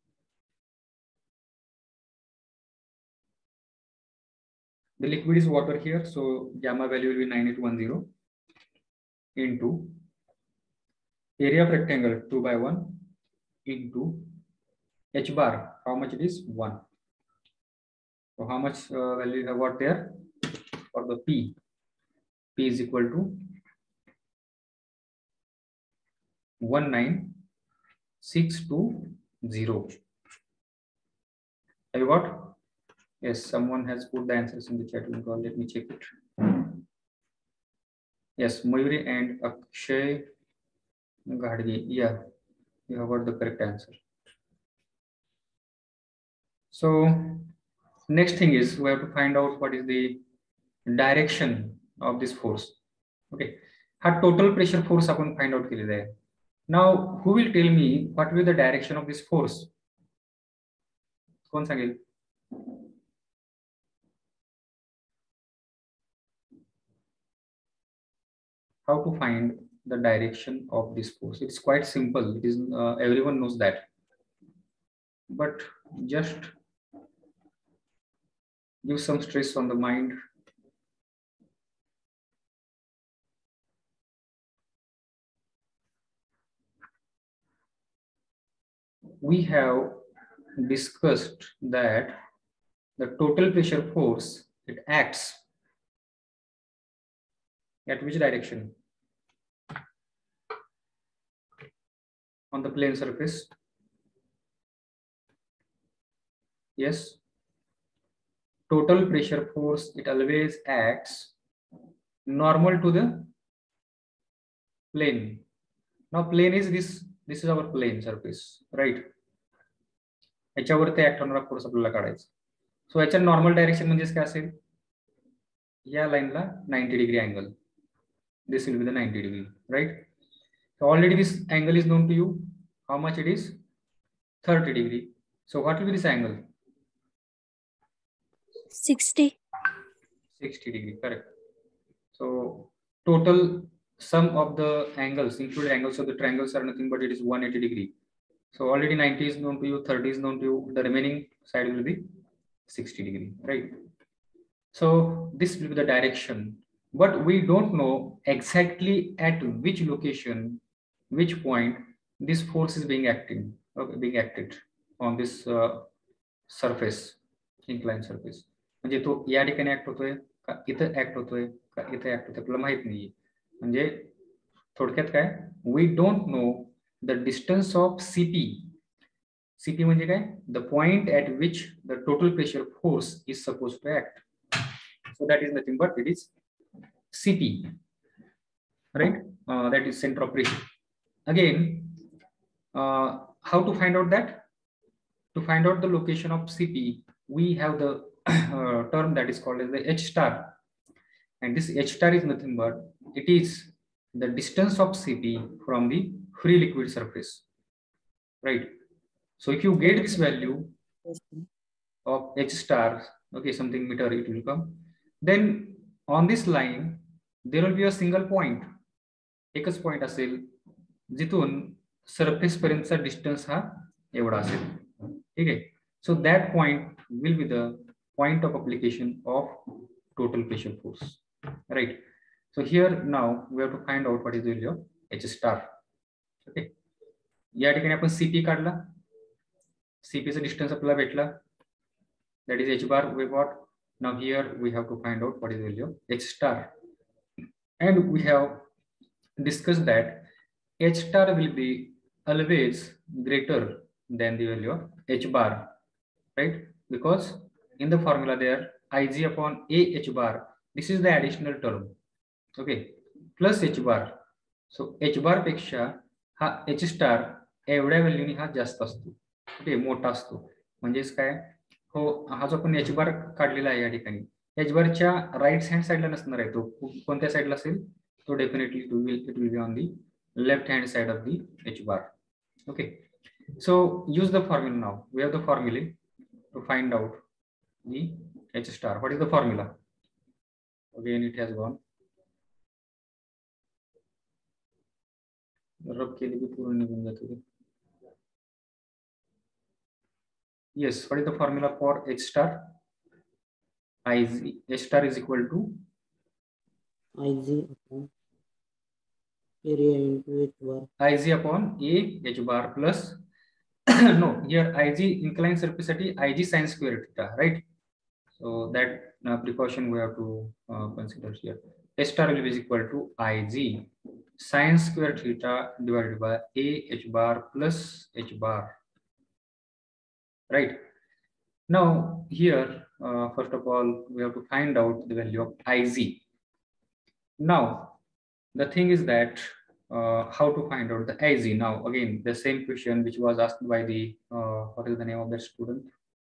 The liquid is water here, so gamma value will be nine eight one zero into area of rectangle two by one into h bar. How much it is? one. So how much uh, value you have got there for the P? P is equal to one nine six two zero. Have you got? Yes, someone has put the answers in the chat window. Let me check it. Yes, Mayuri and Akshay Gadge. Yeah, you have got the correct answer. So next thing is we have to find out what is the direction of this force. Okay, हा total pressure force आपण find out केलेला आहे. Now who will tell me what will be the direction of this force? कोण सांगेल? How to find the direction of this force? It's quite simple. It is uh, everyone knows that, but just give some stress on the mind. We have discussed that the total pressure force, it acts at which direction? On the plane surface. Yes. Total pressure force, it always acts normal to the plane. Now plane is this, this is our plane surface, right? याच्यावरती act होणारा force आपल्याला काढायचा. सो याच्या normal direction म्हणजे काय असेल? या लाईनला ninety degree angle. This will be the ninety degree, right? So already this angle is known to you. How much it is? thirty degree. So what will be this angle? sixty. sixty degree, correct. So total sum of the angles, including angles of the triangles, are nothing but it is one hundred eighty degree. So already ninety is known to you, thirty is known to you. The remaining side will be sixty degree, right? So this will be the direction. But we don't know exactly at which location, which point this force is being acting, okay, being acted on this uh, surface, inclined surface. म्हणजे तो या ठिकाणी act होतोय का इथं act होतोय का इथं ऍक्ट होतोय आपल्याला माहित नाहीये. म्हणजे थोडक्यात काय, we don't know the distance of CP. CP म्हणजे काय? The point at which the total pressure force is suppose to act. So that is nothing but it is C P, right? Uh, that is center of pressure. Again, uh, how to find out that? To find out the location of C P, we have the uh, term that is called as the H star, and this H star is nothing but it is the distance of C P from the free liquid surface, right? So if you get this value of H star, okay, something meter it will come, then on this line there will be a single point. एकच point असेल जिथून surface पर्यंतचा distance हा एवढा असेल. ठीक आहे. So that point will be the point of application of total pressure force, right? So here now we have to find out what is the value of h star. Okay, या ठिकाणी आपण CP काढला. सीपीचा distance आपल्याला भेटला, that is H bar we got. Now here we have to find out what is the value of H star, and we have discussed that H star will be always greater than the value of H bar, right? Because in the formula there Ig upon A H bar, this is the additional term, okay, plus H bar. So H bar पेक्षा हा H star एवढ्या व्हॅल्यूनी हा जास्त असतो, okay, मोठा असतो. म्हणजेच काय, हो, हा जो आपण एच बार काढलेला आहे या ठिकाणी, एच बारच्या राईट हँड साइडला नसणार आहे. तो कोणत्या साइडला असेल? तो definitely it will it will be on the left hand side of the h bar. Okay, so use the formula now. We have the formulae to find out the h star. What is the formula? Again it has gone. रब केली की पूर्ण निघून जात होते. Yes, what is the formula for H star? I Z, H star is equal to I Z upon area into H bar. I Z upon A H bar plus no, here I G inclined surface at I G sine square theta, right? So that uh, precaution we have to uh, consider here. H star will be equal to I G sine square theta divided by A H bar plus H bar, right? Now here, uh, first of all, we have to find out the value of I Z. Now, the thing is that uh, how to find out the I Z. Now, again, the same question which was asked by the, uh, what is the name of that student?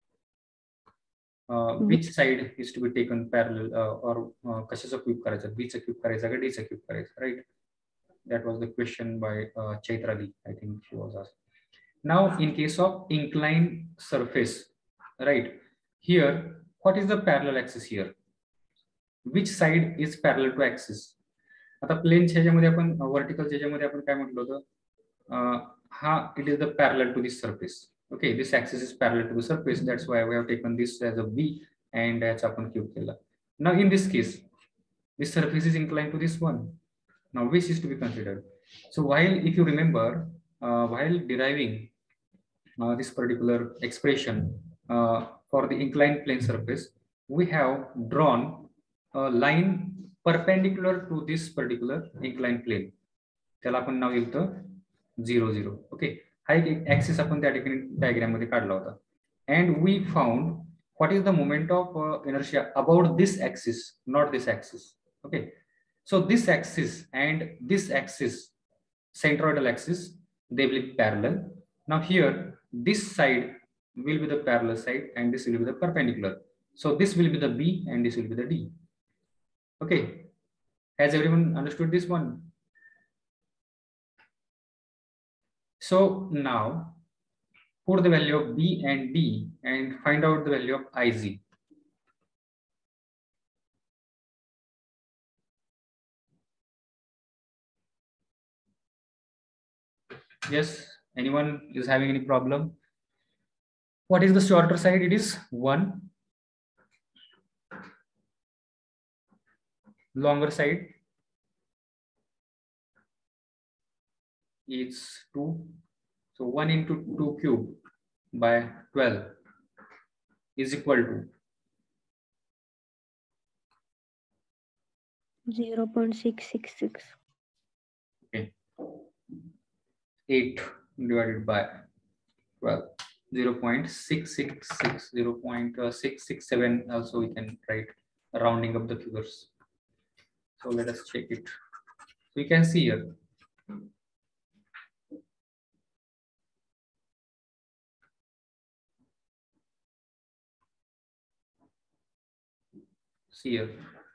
Uh, which side is to be taken parallel uh, or uh, कशाचा cube करायचा, B चा cube करायचा का D चा cube करायचा, right? That was the question by uh, Chaitrali, I think she was asked. Now, in case of inclined surface, right? Here, what is the parallel axis here? Which side is parallel to axis? आता plane ह्याच्यामध्ये आपण vertical ह्याच्यामध्ये आपण काय म्हटलं होतं, हा it is the parallel to this surface. Okay, this axis is parallel to the surface, that's why we have taken this as a B and याचा आपण क्यूब केला. Now in this case this surface is inclined to this one. Now which is to be considered? So while if you remember while deriving uh, this particular expression uh, for the inclined plane surface, we have drawn a line perpendicular to this particular inclined plane. त्याला आपण नाव येतं zero zero. Okay, हा एक axis आपण त्या ठिकाणी diagram मध्ये काढला होता. And we found what is the moment of uh, inertia about this axis, not this axis. Okay, so this axis and this axis, centroidal axis, they will be parallel. Now here this side will be the parallel side and this will be the perpendicular. So this will be the B and this will be the D. Okay, has everyone understood this one? So now put the value of B and D and find out the value of I Z. Yes, anyone is having any problem? What is the shorter side? It is one. Longer side is two. So one into two cube by twelve is equal to zero point six six six. okay, eight divided by twelve. zero point six six six, zero point six six seven also we can write, rounding up the figures. So let us check it. So you can see here see here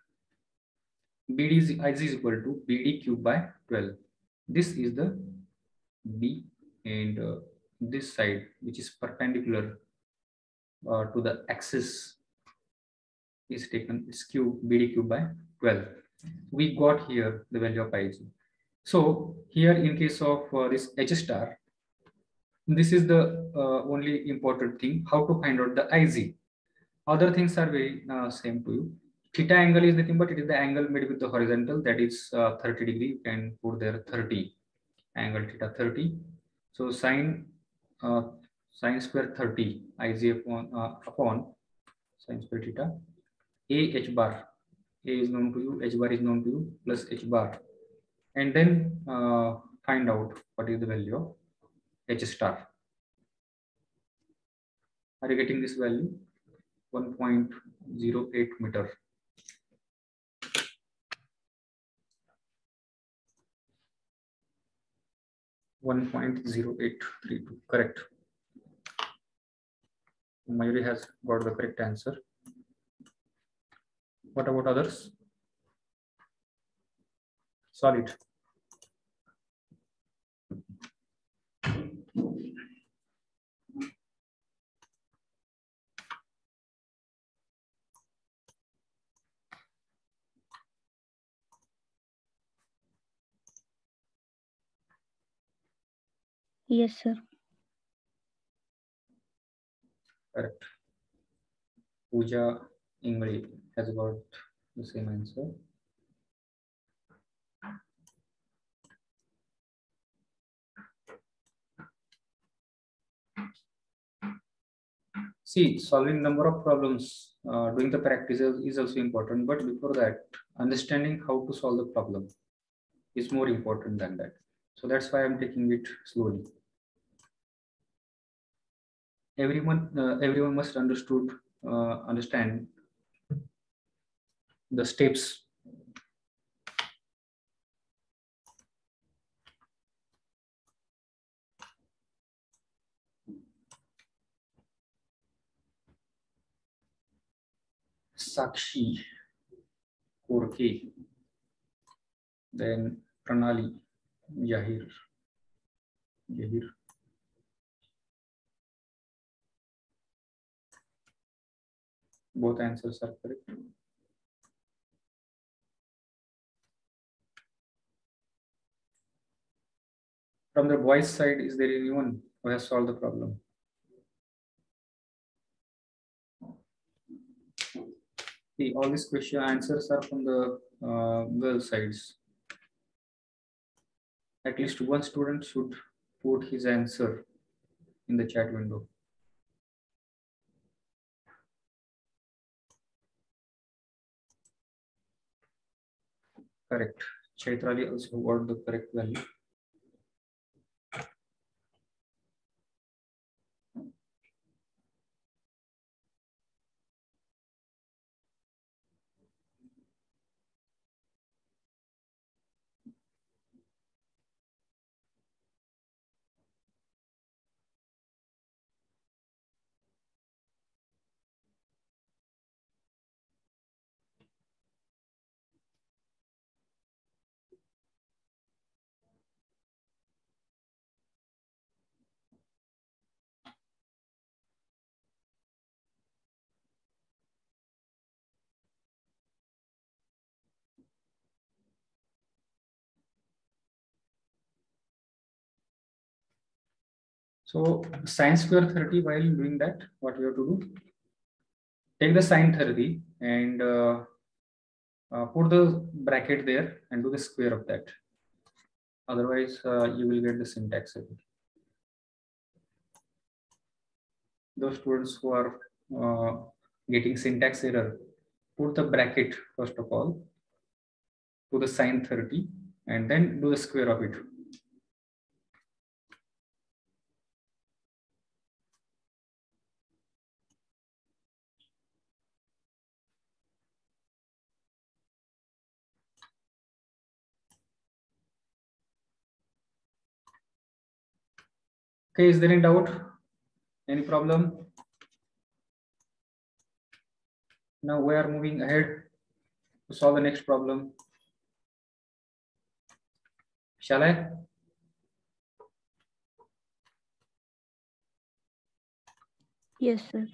B D is, I Z is equal to B D cube by twelve. This is the B and uh, this side which is perpendicular uh, to the axis is taken, is cube, B D cube by twelve. We got here the value of I Z. So here in case of uh, this H star, this is the uh, only important thing, how to find out the I Z. Other things are very uh, same to you. Theta angle is nothing but it is the angle made with the horizontal, that is uh, thirty degree. You can put there thirty, angle theta thirty. So sine uh, sine square thirty I Z upon uh, upon sine square theta. A H bar, A is known to you, H bar is known to you, plus H bar, and then uh, find out what is the value of H star. Are you getting this value? one point zero eight meter. one point zero eight three two, correct. Mayuri has got the correct answer. What about others? Solid. Yes, sir. Correct. Pooja Ingli has got the same answer. See, solving number of problems, uh, doing the practices is also important. But before that, understanding how to solve the problem is more important than that. So that's why I'm taking it slowly. Everyone, uh, everyone must understood, uh, understand the steps. Sakshi, Korke, then Pranali, Yahir, Yahir. Both answers are correct. From the boys' side, is there anyone who has solved the problem? See, all these question answers are from the uh, girl sides. At least one student should put his answer in the chat window. Correct. Chaitrali also got the correct value. So sine square thirty, while doing that, what we have to do? Take the sine thirty and uh, uh, put the bracket there and do the square of that. Otherwise, uh, you will get the syntax error. Those students who are uh, getting syntax error, put the bracket first of all to the sine thirty and then do the square of it. Okay, is there any doubt? Any problem? Now we are moving ahead to solve the next problem. Shall I? Yes, sir.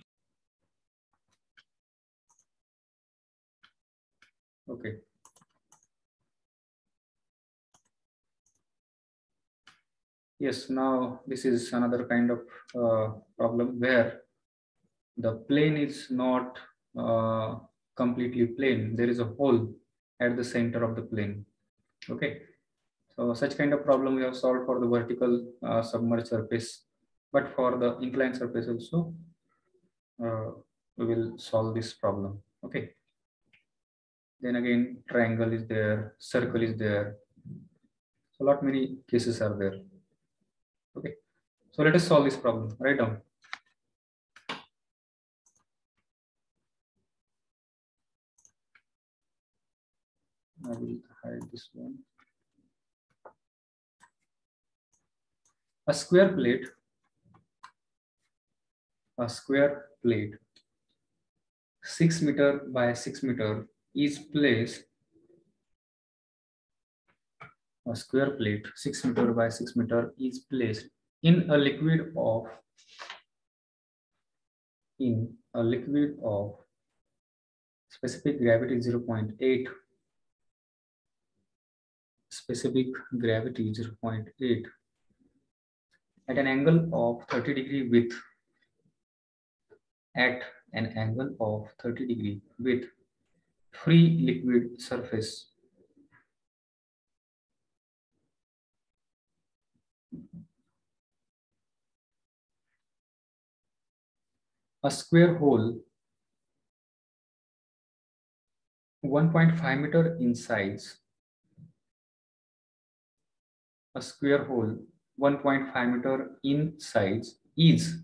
Okay. Yes, now this is another kind of uh, problem where the plane is not uh, completely plane. There is a hole at the center of the plane. Okay. So such kind of problem we have solved for the vertical uh, submerged surface, but for the inclined surface also, uh, we will solve this problem. Okay. Then again, triangle is there, circle is there. So lot many cases are there. Okay. So let us solve this problem. Write down. I will hide this one. A square plate, a square plate, six meter by six meter is placed. A square plate, six meter by six meter is placed in a liquid of in a liquid of specific gravity zero point eight, specific gravity zero point eight, at an angle of thirty degree with at an angle of thirty degree with free liquid surface. A square hole one point five meter in size, a square hole one point five meter in size is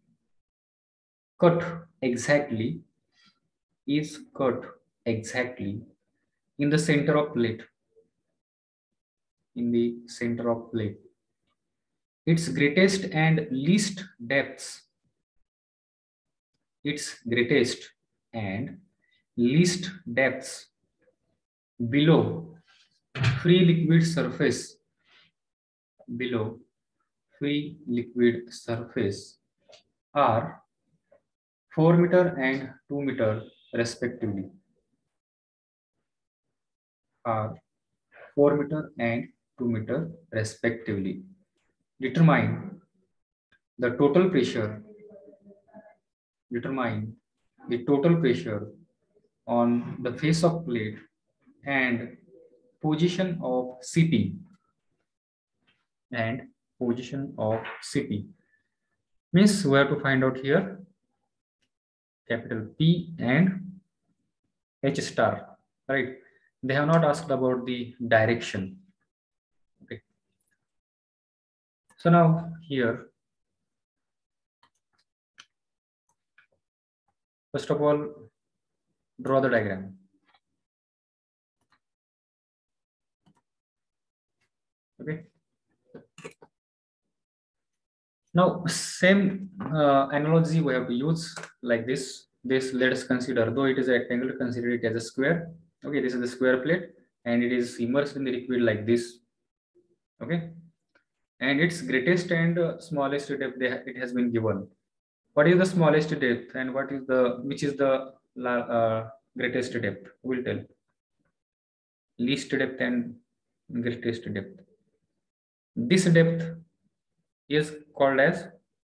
cut exactly, is cut exactly in the center of plate, in the center of plate. Its greatest and least depths, its greatest and least depths below free liquid surface, below free liquid surface are four meter and two meter respectively, are four meter and two meter respectively. Determine the total pressure, determine the total pressure on the face of plate and position of C P, and position of C P. Means we have to find out here capital P and H star, right? They have not asked about the direction. Okay. So now here, first of all, draw the diagram. Okay. Now, same uh, analogy we have to use like this. This let us consider, though it is a rectangle, consider it as a square. Okay, this is the square plate, and it is immersed in the liquid like this. Okay, and its greatest and uh, smallest depth they, it has been given. What is the smallest depth, and what is the which is the uh, greatest depth? We will tell. Least depth and greatest depth. This depth is called as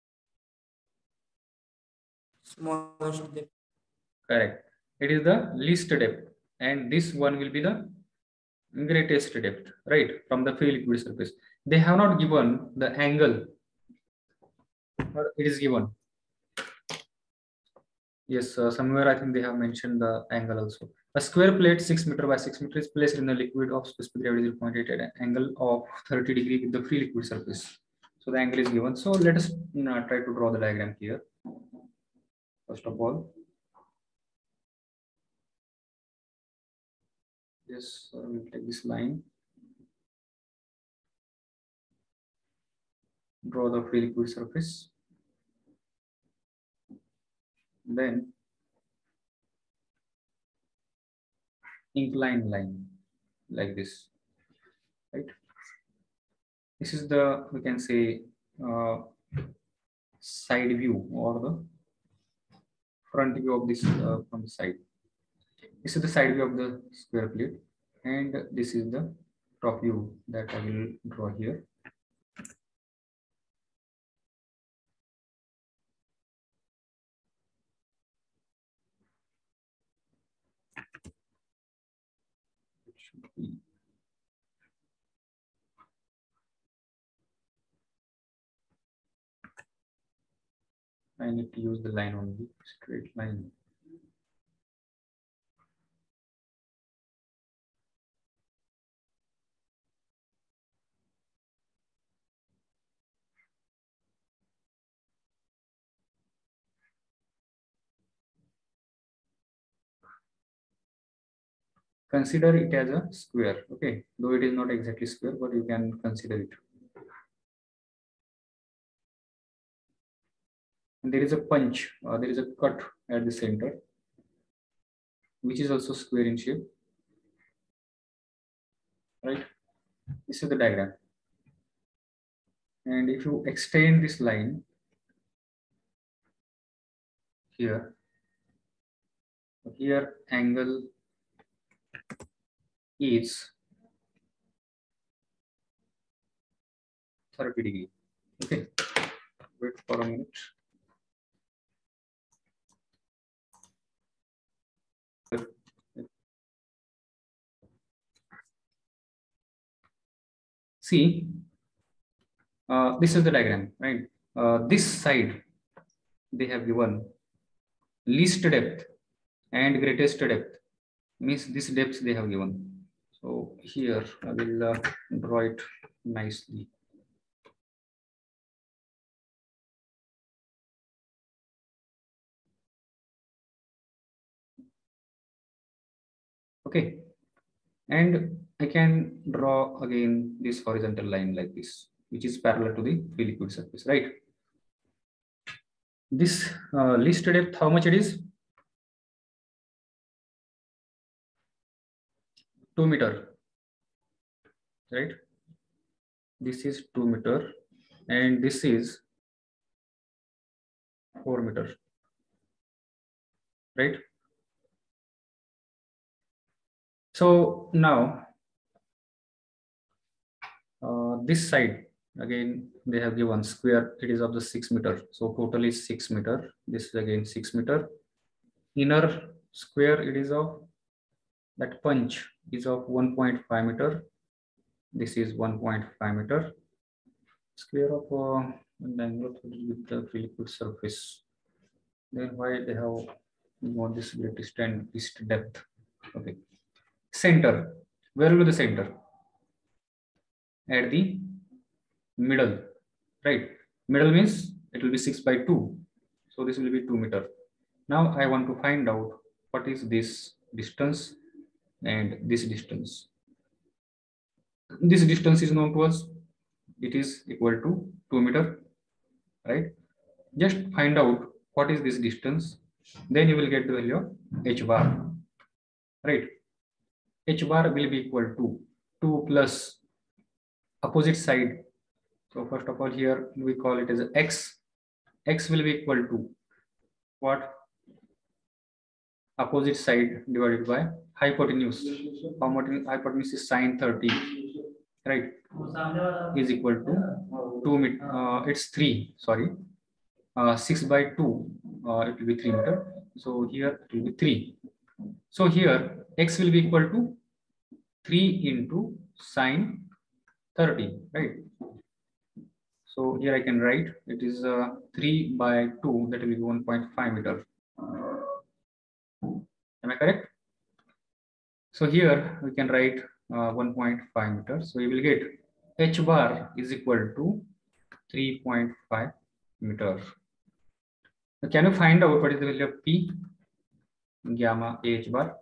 smallest depth. Correct. It is the least depth, and this one will be the greatest depth, right? From the free liquid surface. They have not given the angle, or it is given. Yes, uh, somewhere I think they have mentioned the angle also. A square plate six meter by six meter is placed in the liquid of specific gravity zero point eight at an angle of thirty degree with the free liquid surface. So the angle is given. So let us you know, try to draw the diagram here. First of all, yes, uh, we'll take this line. Draw the free liquid surface. Then incline line like this, right? This is the, we can say, uh, side view or the front view of this uh, from the side. This is the side view of the square plate, and this is the top view that I will draw here. It should be I need to use the line only, straight line. Consider it as a square, okay? Though it is not exactly square, but you can consider it. And there is a punch, uh, there is a cut at the center, which is also square in shape, right? This is the diagram. And if you extend this line here, here angle is thirty degree, Okay, wait for a minute. See, uh, this is the diagram, right? Uh, this side, they have given least depth and greatest depth, means this depth they have given. So here I will uh, draw it nicely. Okay, and I can draw again this horizontal line like this, which is parallel to the free liquid surface, right? This uh, least depth, how much it is? Two meter, right? This is two meter, and this is four meter, right? So now uh, this side again they have given square, it is of the six meter, so total is six meter. This is again six meter. Inner square it is of that punch is of one point five meter. This is one point five meter. Square of uh, angle with the free liquid surface. Then why they have want this greatest and least depth? Okay. Center. Where will be the center? At the middle, right? Middle means it will be six by two. So this will be two meter. Now I want to find out what is this distance and this distance. This distance is known to us. It is equal to two meter, right? Just find out what is this distance. Then you will get the value of h bar, right? H bar will be equal to two plus opposite side. So first of all, here we call it as x. X will be equal to what? Opposite side divided by hypotenuse. Hypotenuse is sine thirty, right? Is equal to two meter. Uh, it's three. Sorry, uh, six by two. Uh, it will be three meter. So here it will be three. So here x will be equal to three into sine thirty, right? So here I can write it is uh, three by two, that will be one point five meter. Am I correct? So here we can write uh, one point five meter. So you will get h bar is equal to three point five meter. Now, can you find out what is the value of P? Gamma h bar.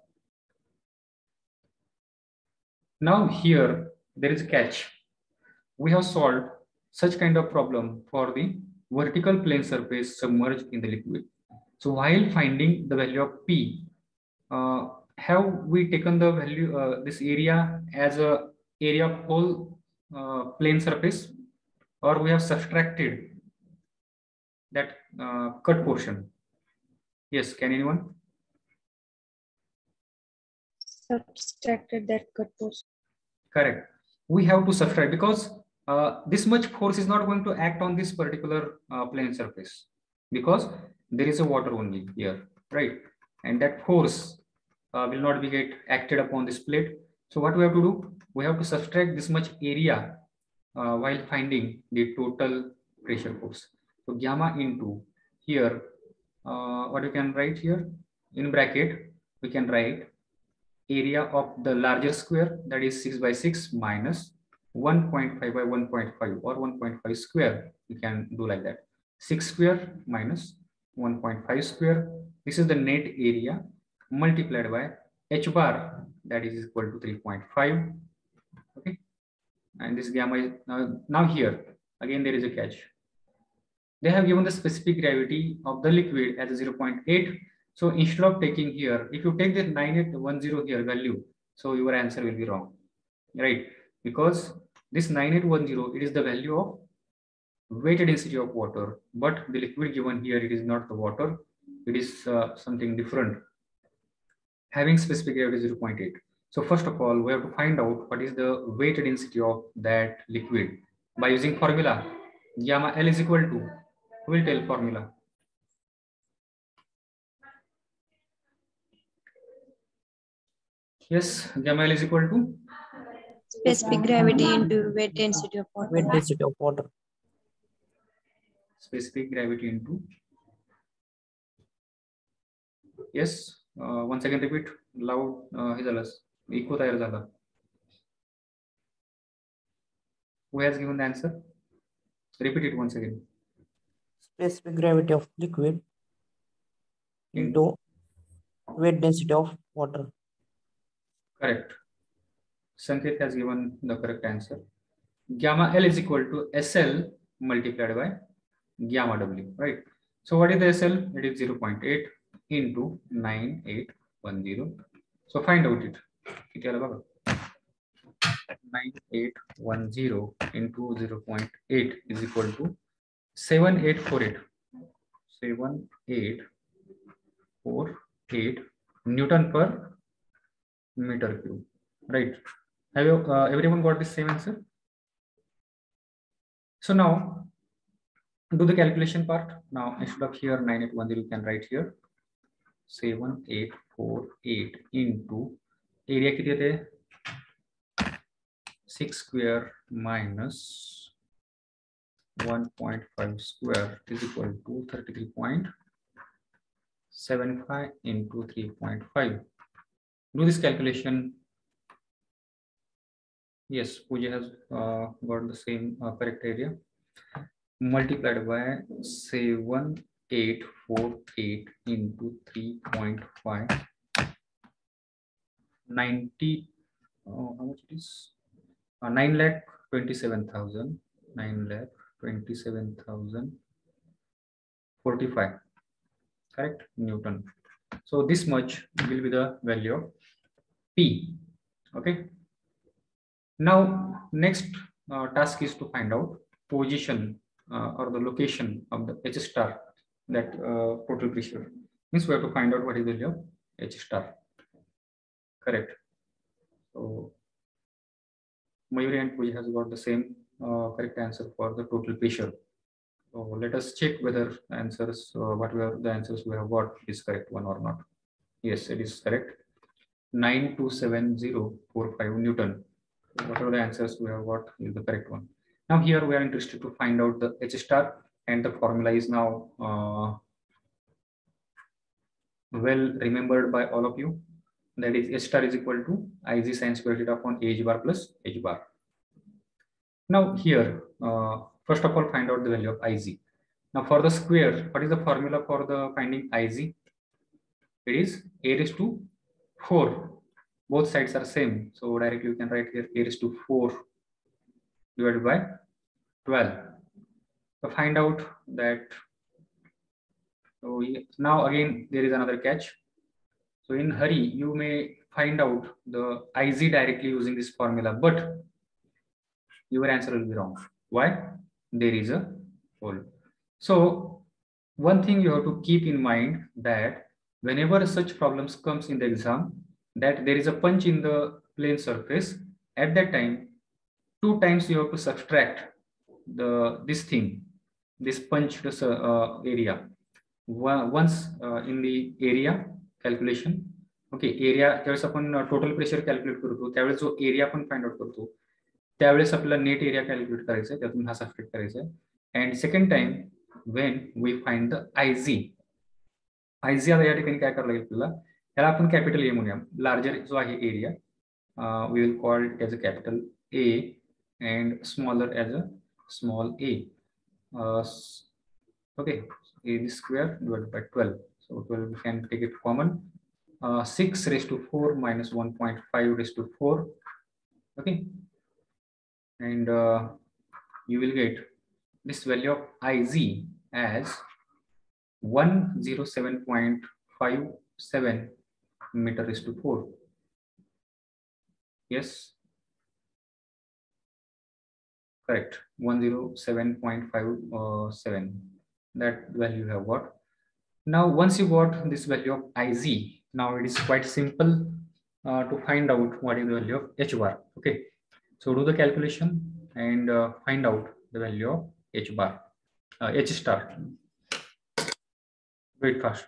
Now here there is a catch. We have solved such kind of problem for the vertical plane surface submerged in the liquid. So while finding the value of P, uh, have we taken the value uh, this area as a area of whole uh, plane surface, or we have subtracted that uh, cut portion? Yes, can anyone? Subtracted that cut portion. Correct. We have to subtract because uh, this much force is not going to act on this particular uh, plane surface because there is a water only here, right? And that force uh, will not be get acted upon this plate. So what we have to do? We have to subtract this much area uh, while finding the total pressure force. So gamma into here, uh, what you can write here in bracket, we can write area of the larger square, that is six by six minus one point five by one point five or one point five square. You can do like that. six square minus one point five square. This is the net area multiplied by h bar, that is equal to three point five. Okay. And this gamma is now, now here again there is a catch. They have given the specific gravity of the liquid as zero point eight. So instead of taking here, if you take the nine eight one zero here value, so your answer will be wrong, right? Because this nine eight one zero, it is the value of weighted density of water, but the liquid given here, it is not the water, it is uh, something different, having specific gravity zero point eight. So first of all, we have to find out what is the weighted density of that liquid by using formula. Gamma L is equal to, who will tell formula? Yes, gamma L is equal to Specific gravity into weight density of water. Weight density of water. specific gravity into, yes, uh, once again repeat loud. uh, हे झालं echo तयार झाला. Who has given the answer? Repeat it once again. Specific gravity of liquid into weight density of water. Correct. Sanket has given the correct answer. Gamma L is equal to S L multiplied by gamma W, right? So what is the S L? It is zero point eight into nine eight one zero. So find out it. nine eight one zero into zero point eight is equal to seven eight four eight. seven eight four eight Newton per meter cube, right? Have you, uh, everyone got the same answer? So now do the calculation part. Now instead of here nine eight one zero, you can write here seven eight four eight into area किती येते? six square minus one point five square is equal to thirty-three point seven five into three point five. Do this calculation. Yes, Pooja has uh, got the same uh, correct area. Multiplied by seven eight four eight into three point five. ninety, uh, how much it is? Uh, nine lakh twenty-seven thousand. nine lakh twenty-seven thousand forty-five. Correct? Newton. So this much will be the value of P. Okay. Now next uh, task is to find out position uh, or the location of the H star, that uh, total pressure. Means we have to find out what is the value of H star. Correct. So Mayuri and Pooja has got the same uh, correct answer for the total pressure. So let us check whether answers, uh, what were the answers we have got is correct one or not. Yes, it is correct. nine two seven zero four five Newton. So whatever the answers we have got is the correct one. Now here we are interested to find out the H star, and the formula is now uh, well remembered by all of you. That is H star is equal to I G sine square theta upon H bar plus H bar. Now here, uh, first of all, find out the value of I Z. Now for the square, what is the formula for the finding I Z? It is a raised to four. Both sides are same. So directly you can write here a raised to four divided by twelve. So find out that. So we, now again, there is another catch. So in hurry, you may find out the I Z directly using this formula, but your answer will be wrong. Why? There is a hole. So one thing you have to keep in mind, that whenever such problems comes in the exam, that there is a punch in the plane surface, at that time, two times you have to subtract the this thing, this punched uh, area. Once uh, in the area calculation, okay, area त्यावेळेस आपण total pressure calculate करतो, त्यावेळेस जो area आपण find out करतो, त्यावेळेस आपल्याला net area calculate करायचा आहे, त्यातून हा सबट्रॅक्ट करायचा आहे. And second time when we find the IG, IG आता या ठिकाणी काय करायला लागेल आपल्याला, त्याला आपण कॅपिटल ए म्हणूया. लार्जर जो आहे area we will call it as a capital A and smaller as a small a. Okay, a square divided by twelve. So twelve we can take it common. Uh, six raised to four minus one point five raised to four. Okay, and uh, you will get this value of I Z as one hundred seven point five seven meter raised to four. Yes, correct. one hundred seven point five seven. That value you have got. Now once you got this value of I Z, now it is quite simple uh, to find out what is the value of H bar. Okay, so do the calculation and uh, find out the value of H bar, uh, H star. Wait fast.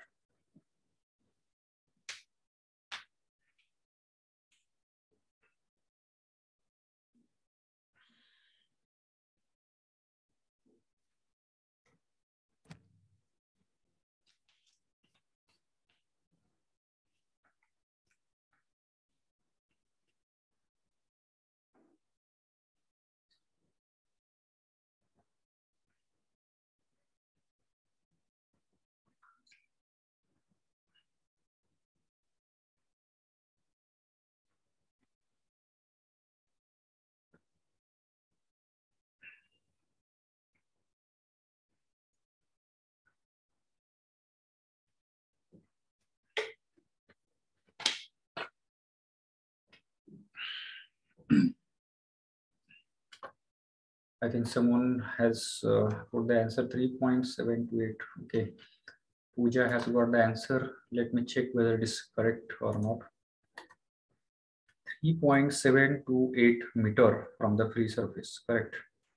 I think someone has uh, put the answer three point seven two eight. Okay. Pooja has got the answer. Let me check whether it is correct or not. three point seven two eight meter from the free surface. Correct.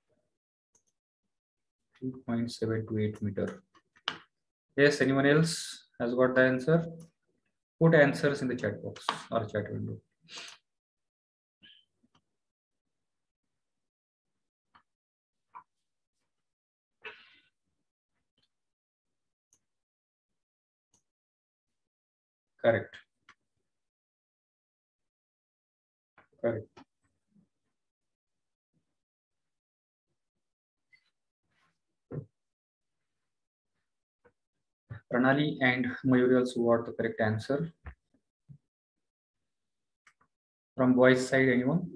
three point seven two eight meter. Yes, anyone else has got the answer? Put answers in the chat box or chat window. Correct. Correct. Pranali and Mayuri also got the correct answer. From boys side, anyone?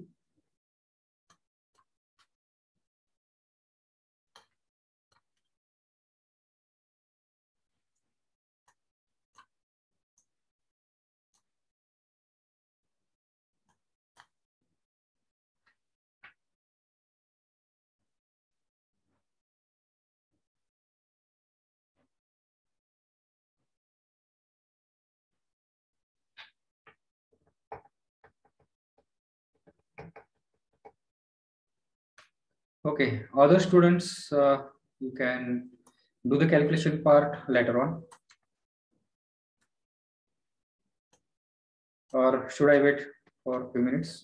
Okay, other students, uh, you can do the calculation part later on. Or should I wait for a few minutes?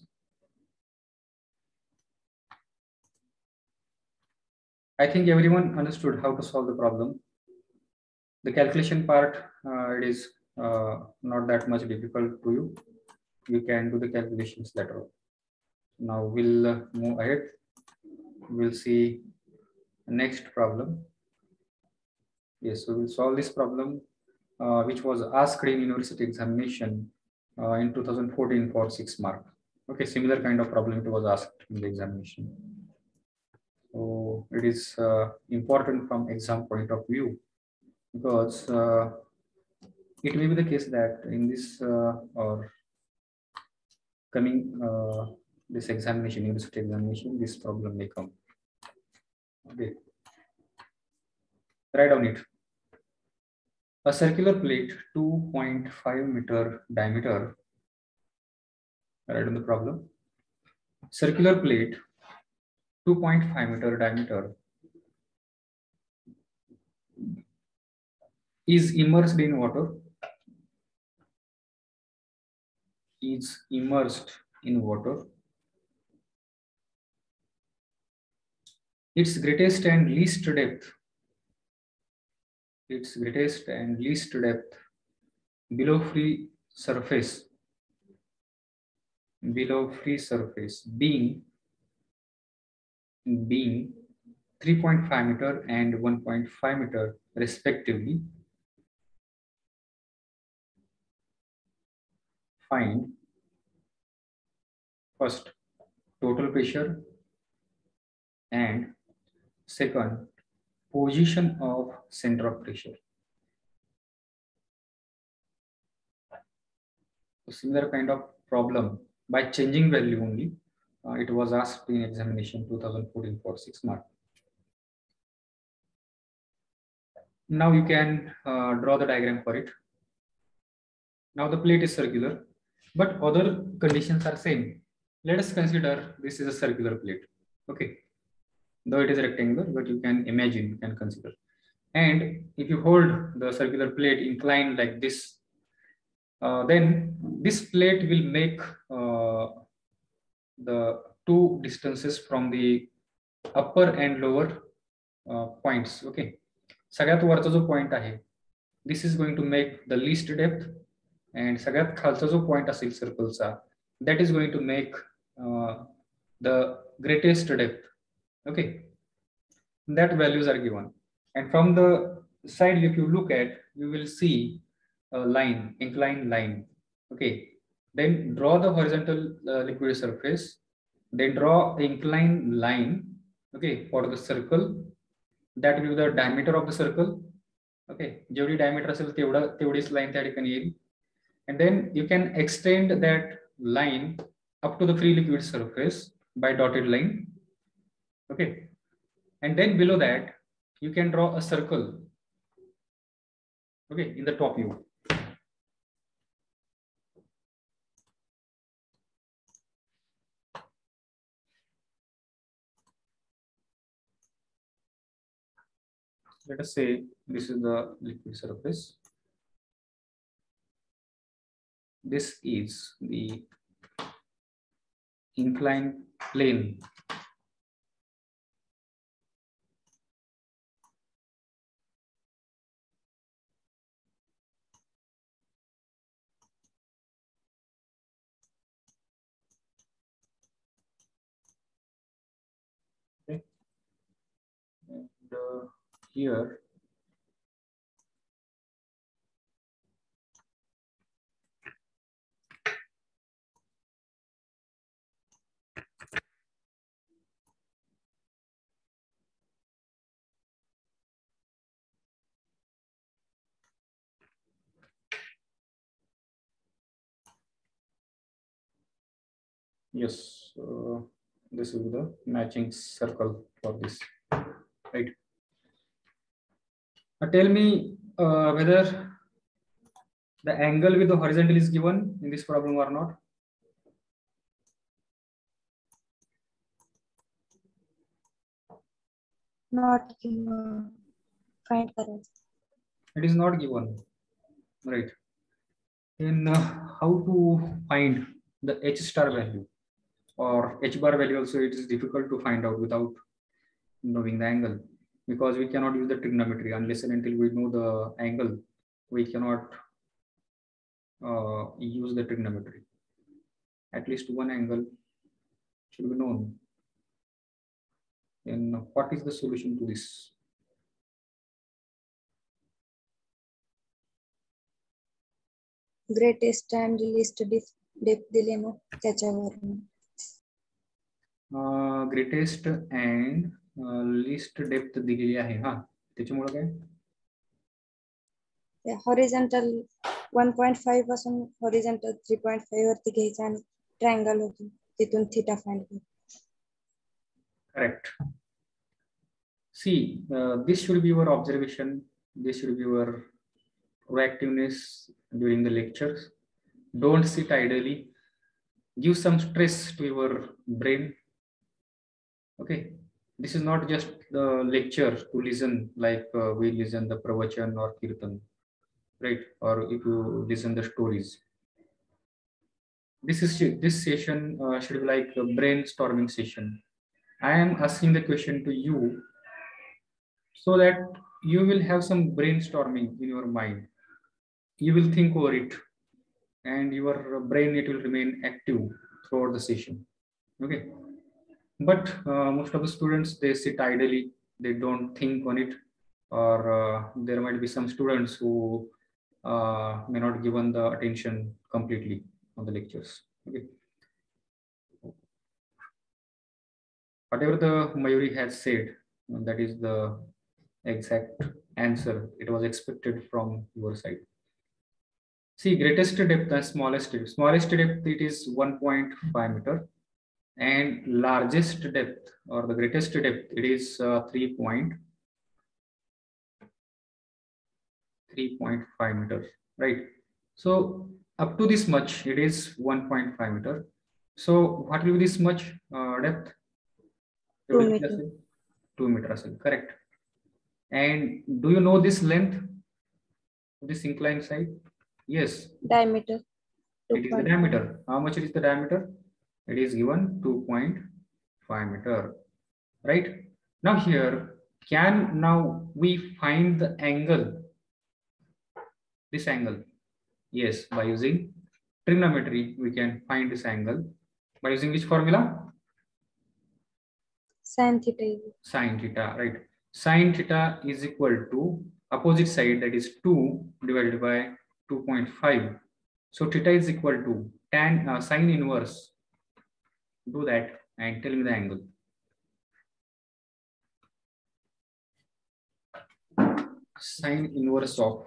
I think everyone understood how to solve the problem. The calculation part, uh, it is uh, not that much difficult to you. You can do the calculations later on. Now we'll uh, move ahead. We'll see the next problem. Yes, so we'll solve this problem, uh, which was asked in university examination uh, in two thousand fourteen for six mark. Okay, similar kind of problem it was asked in the examination. So it is uh, important from exam point of view, because uh, it may be the case that in this uh, or coming uh, this examination, university examination, this problem may come. Okay, write down it. A circular plate two point five meter diameter. Write down the problem. Circular plate two point five meter diameter is immersed in water. Is immersed in water. Its greatest and least depth. Its greatest and least depth below free surface. Below free surface being being three point five meter and one point five meter respectively. Find first total pressure and second position of center of pressure. A similar kind of problem by changing value only. Uh, it was asked in examination two thousand fourteen for six mark. Now you can uh, draw the diagram for it. Now the plate is circular, but other conditions are same. Let us consider this is a circular plate. Okay. though it is rectangular, but you can imagine, you can consider. And if you hold the circular plate inclined like this, uh, then this plate will make uh, the two distances from the upper and lower uh, points. Okay, सगळ्यात वरचा जो point आहे, this is going to make the least depth, and सगळ्यात खालचा जो point असेल सर्कलचा, that is going to make uh, the greatest depth. Okay, that values are given, and from the side if you look at, you will see a line, inclined line. Okay, then draw the horizontal uh, liquid surface, then draw an inclined line, okay, for the circle. That will be the diameter of the circle. Okay, जेवढी diameter असेल तेवढा तेवढीच line त्या ठिकाणी येईल, and then you can extend that line up to the free liquid surface by dotted line. Okay, and then below that you can draw a circle, okay, in the top view. Let us say this is the liquid surface. This is the inclined plane. Okay. And uh, here yes, uh, this is the matching circle for this, right? Now tell me uh, whether the angle with the horizontal is given in this problem or not. Not given. Find correct. It is not given, right? Then uh, how to find the H star value or H bar value? Also, it is difficult to find out without knowing the angle, because we cannot use the trigonometry unless and until we know the angle. We cannot uh, use the trigonometry. At least one angle should be known. Then what is the solution to this? Greatest and least depth दिले ना त्याच्यावरून. Uh, greatest and uh, least depth दिलेली आहे हा, त्याच्यामुळे काय? Horizontal one point five पासून horizontal three point five वरती घ्यायचं आणि ट्रायंगल होतो, तिथून थीटा फाइंड करायचं. Correct. See, uh, this should be your observation. This should be your proactiveness during the lectures. Don't sit idly. Give some stress to your brain. Okay. This is not just the lecture to listen like uh, we listen the pravachan or kirtan, right? Or if you listen the stories. This is this session uh, should be like a brainstorming session. I am asking the question to you so that you will have some brainstorming in your mind. You will think over it, and your brain, it will remain active throughout the session. Okay. But uh, most of the students, they sit idly, they don't think on it, or uh, there might be some students who uh, may not given the attention completely on the lectures. Okay. Whatever the Mayuri has said, that is the exact answer. It was expected from your side. See, greatest depth and smallest depth. Smallest depth, it is one point five meter, and largest depth or the greatest depth, it is uh, three point five meters, right? So up to this much, it is one point five meter. So what will be this much uh, depth? two meters. two meter असेल, correct. And do you know this length of this inclined side? Yes. Diameter. It is the diameter. How much is the diameter? It is given two point five meter, right? Now here, can now we find the angle, this angle? Yes, by using trigonometry, we can find this angle. By using which formula? Sin theta. Sin theta, right? Sin theta is equal to opposite side, that is two divided by two point five. So theta is equal to tan uh, sine inverse. Do that and tell me the angle. Sine inverse of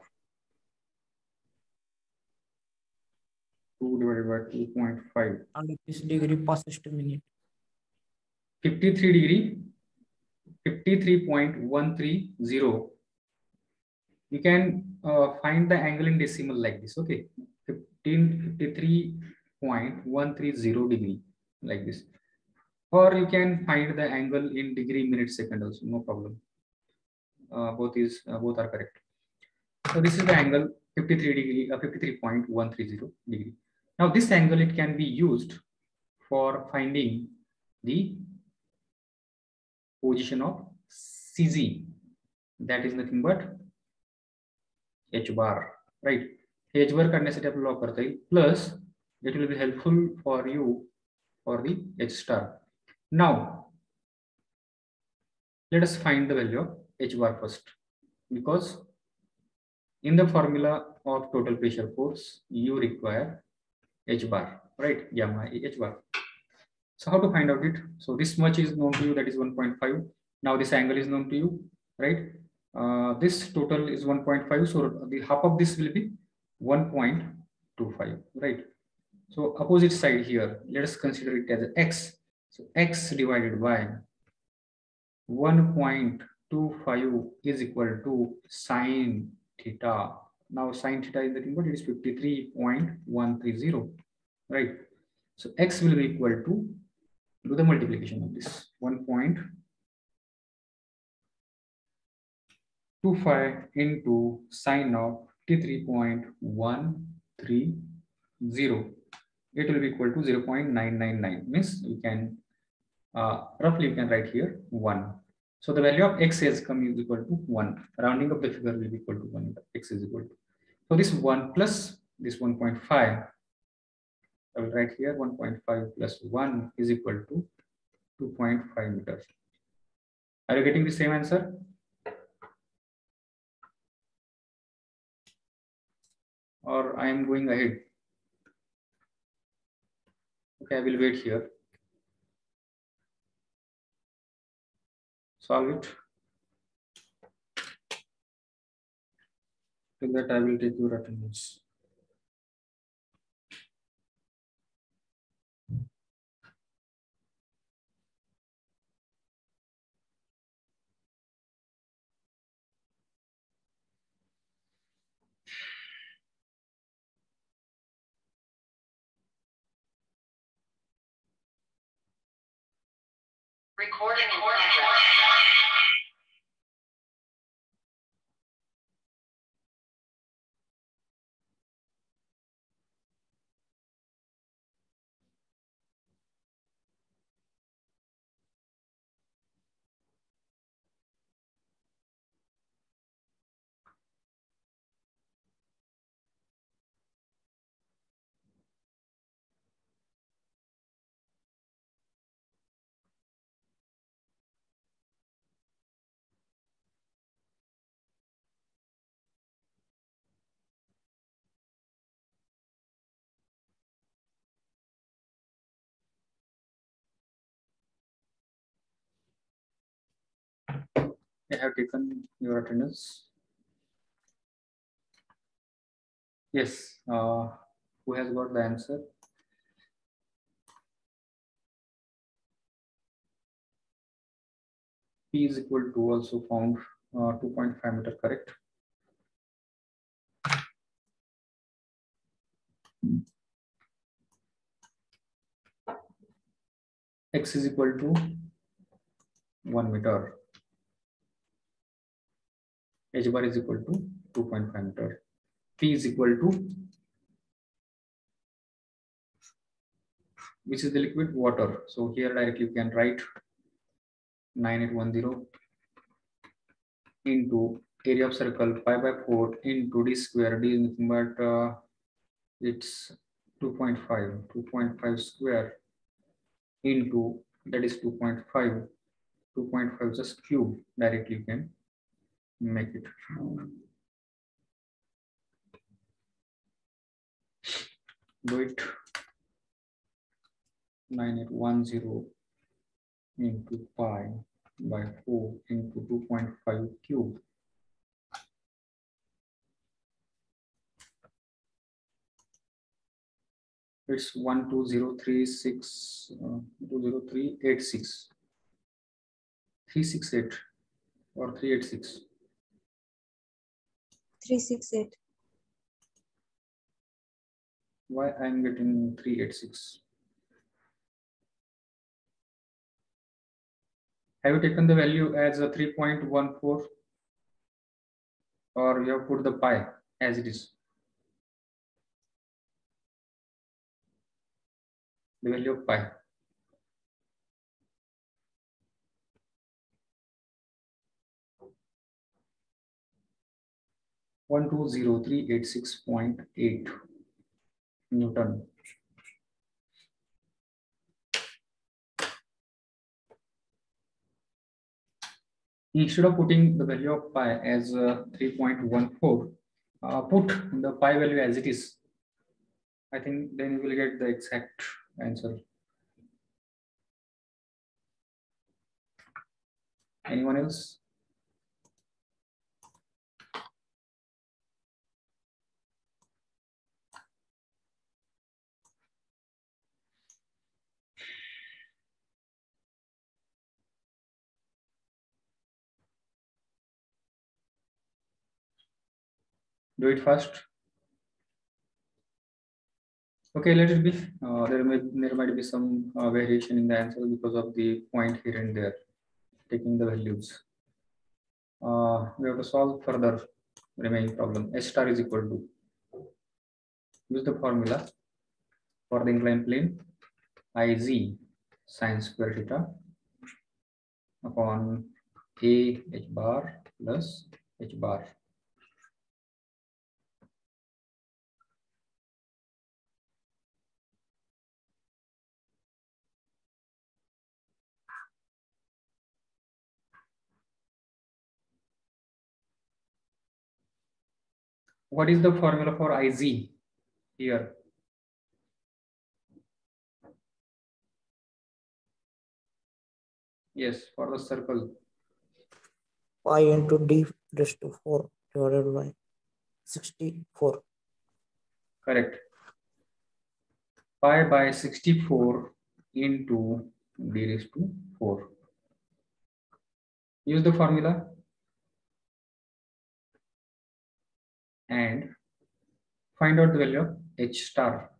two divided by two point five. अड़तीस degree past minute. fifty-three degree, fifty-three point one three zero. You can uh, find the angle in decimal like this, okay? fifteen fifty-three point one three zero degree like this. Or you can find the angle in degree, minute, second also, no problem. Uh, both is uh, both are correct. So this is the angle fifty-three degree, uh, fifty-three point one three zero degree. Now this angle, it can be used for finding the position of C Z. That is nothing but H bar, right? H bar करण्यासाठी आपल्याला वापरता येईल. Plus it will be helpful for you for the H star. Now let us find the value of H bar first, because in the formula of total pressure force you require H bar, right? Gamma H bar. So how to find out it? So this much is known to you, that is one point five. Now this angle is known to you, right? Uh, this total is one point five, so the half of this will be one point two five, right? So opposite side here, let us consider it as x. So x divided by one point two five is equal to sine theta. Now sine theta is nothing but it is fifty-three point one three zero, right? So x will be equal to, do the multiplication of this, one point two five into sine of fifty-three point one three zero. It will be equal to zero point nine nine nine. Means you can uh, roughly you can write here one. So the value of x has come is equal to one. Rounding of the figure will be equal to one. X is equal to. So this one plus this one point five. I will write here one point five plus one is equal to two point five meters. Are you getting the same answer? Or I am going ahead? Okay, I will wait here. Solve it. Till that I will take your attendance. Recording in progress. I have taken your attendance. Yes. Uh, who has got the answer? P is equal to also found uh, two point five meter, correct? X is equal to one meter. H bar is equal to two point five meter. P is equal to, which is the liquid? Water. So here directly you can write nine eight one zero into area of circle pi by four into d square. D is nothing but uh, it's two point five. two point five square into, that is two point five. two point five just cube. Directly you can make it. Do it. nine eight one zero into pi by four into two point five cube. It's one two zero three six uh, two zero three eight six three six eight or three eight six. three six eight. Why I'm getting three eight six? Have you taken the value as a three point one four, or you have put the pi as it is? The value of pi. one two zero three eight six point eight Newton. Instead of putting the value of pi as uh, three point one four, uh, put the pi value as it is. I think then you will get the exact answer. Anyone else? Do it fast. Okay, let it be. Uh, there may there might be some uh, variation in the answer because of the point here and there, taking the values. Uh, we have to solve further remaining problem. S star is equal to, use the formula for the inclined plane, Iz sine square theta upon A h bar plus h bar. What is the formula for Iz here? Yes, for the circle. Pi into d raised to four divided by sixty-four. Correct. Pi by sixty-four into d raised to four. Use the formula and find out the value of h star.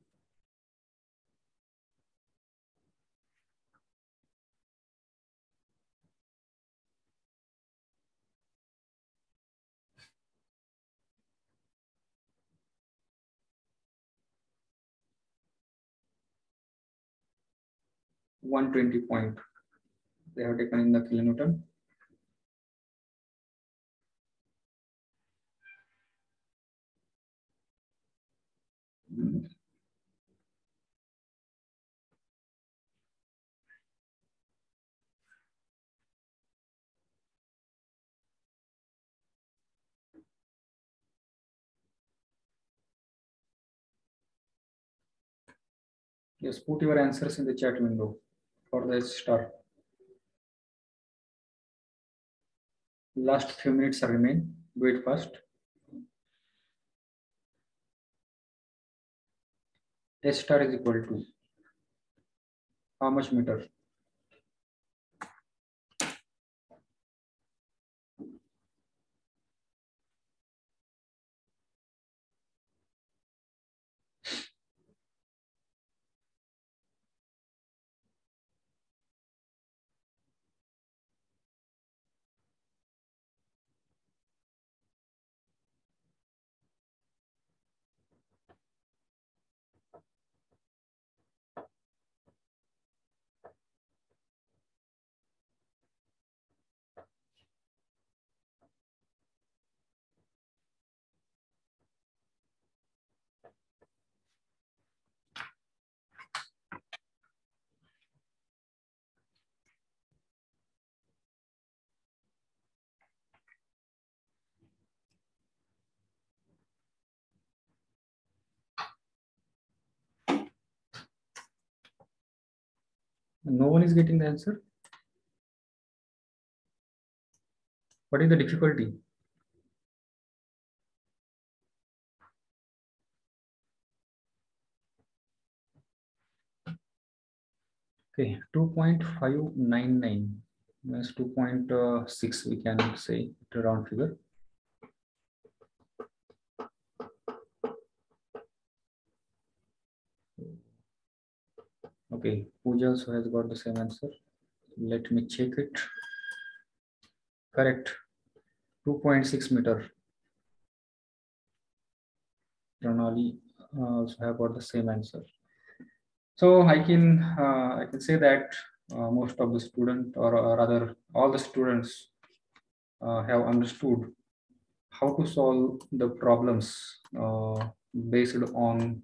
one twenty point. They have taken in the kilonewton. Yes, put your answers in the chat window for the star. Last few minutes remain. Do it fast. S star is equal to how much meter? No one is getting the answer. What is the difficulty? Okay, two point five nine nine. That's two point six, we can say, it's a round figure. Okay, Pooja also has got the same answer. Let me check it. Correct. two point six meter. Pranali uh, also have got the same answer. So I can uh, I can say that uh, most of the student, or, or rather all the students, uh, have understood how to solve the problems uh, based on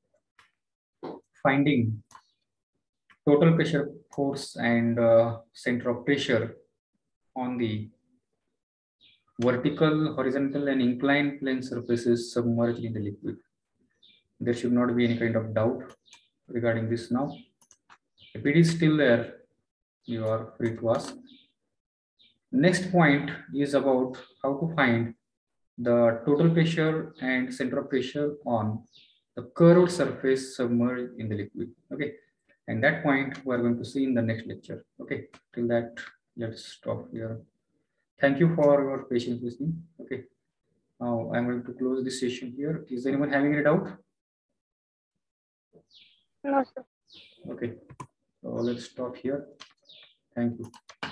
finding total pressure, force, and uh, center of pressure on the vertical, horizontal, and inclined plane surfaces submerged in the liquid. There should not be any kind of doubt regarding this now. If it is still there, you are free to ask. Next point is about how to find the total pressure and center of pressure on the curved surface submerged in the liquid. Okay, and that point we are going to see in the next lecture. Okay, till that, let's stop here. Thank you for your patience listening. Okay, now I'm going to close this session here. Is anyone having any doubt? No, sir. Okay, so let's stop here. Thank you.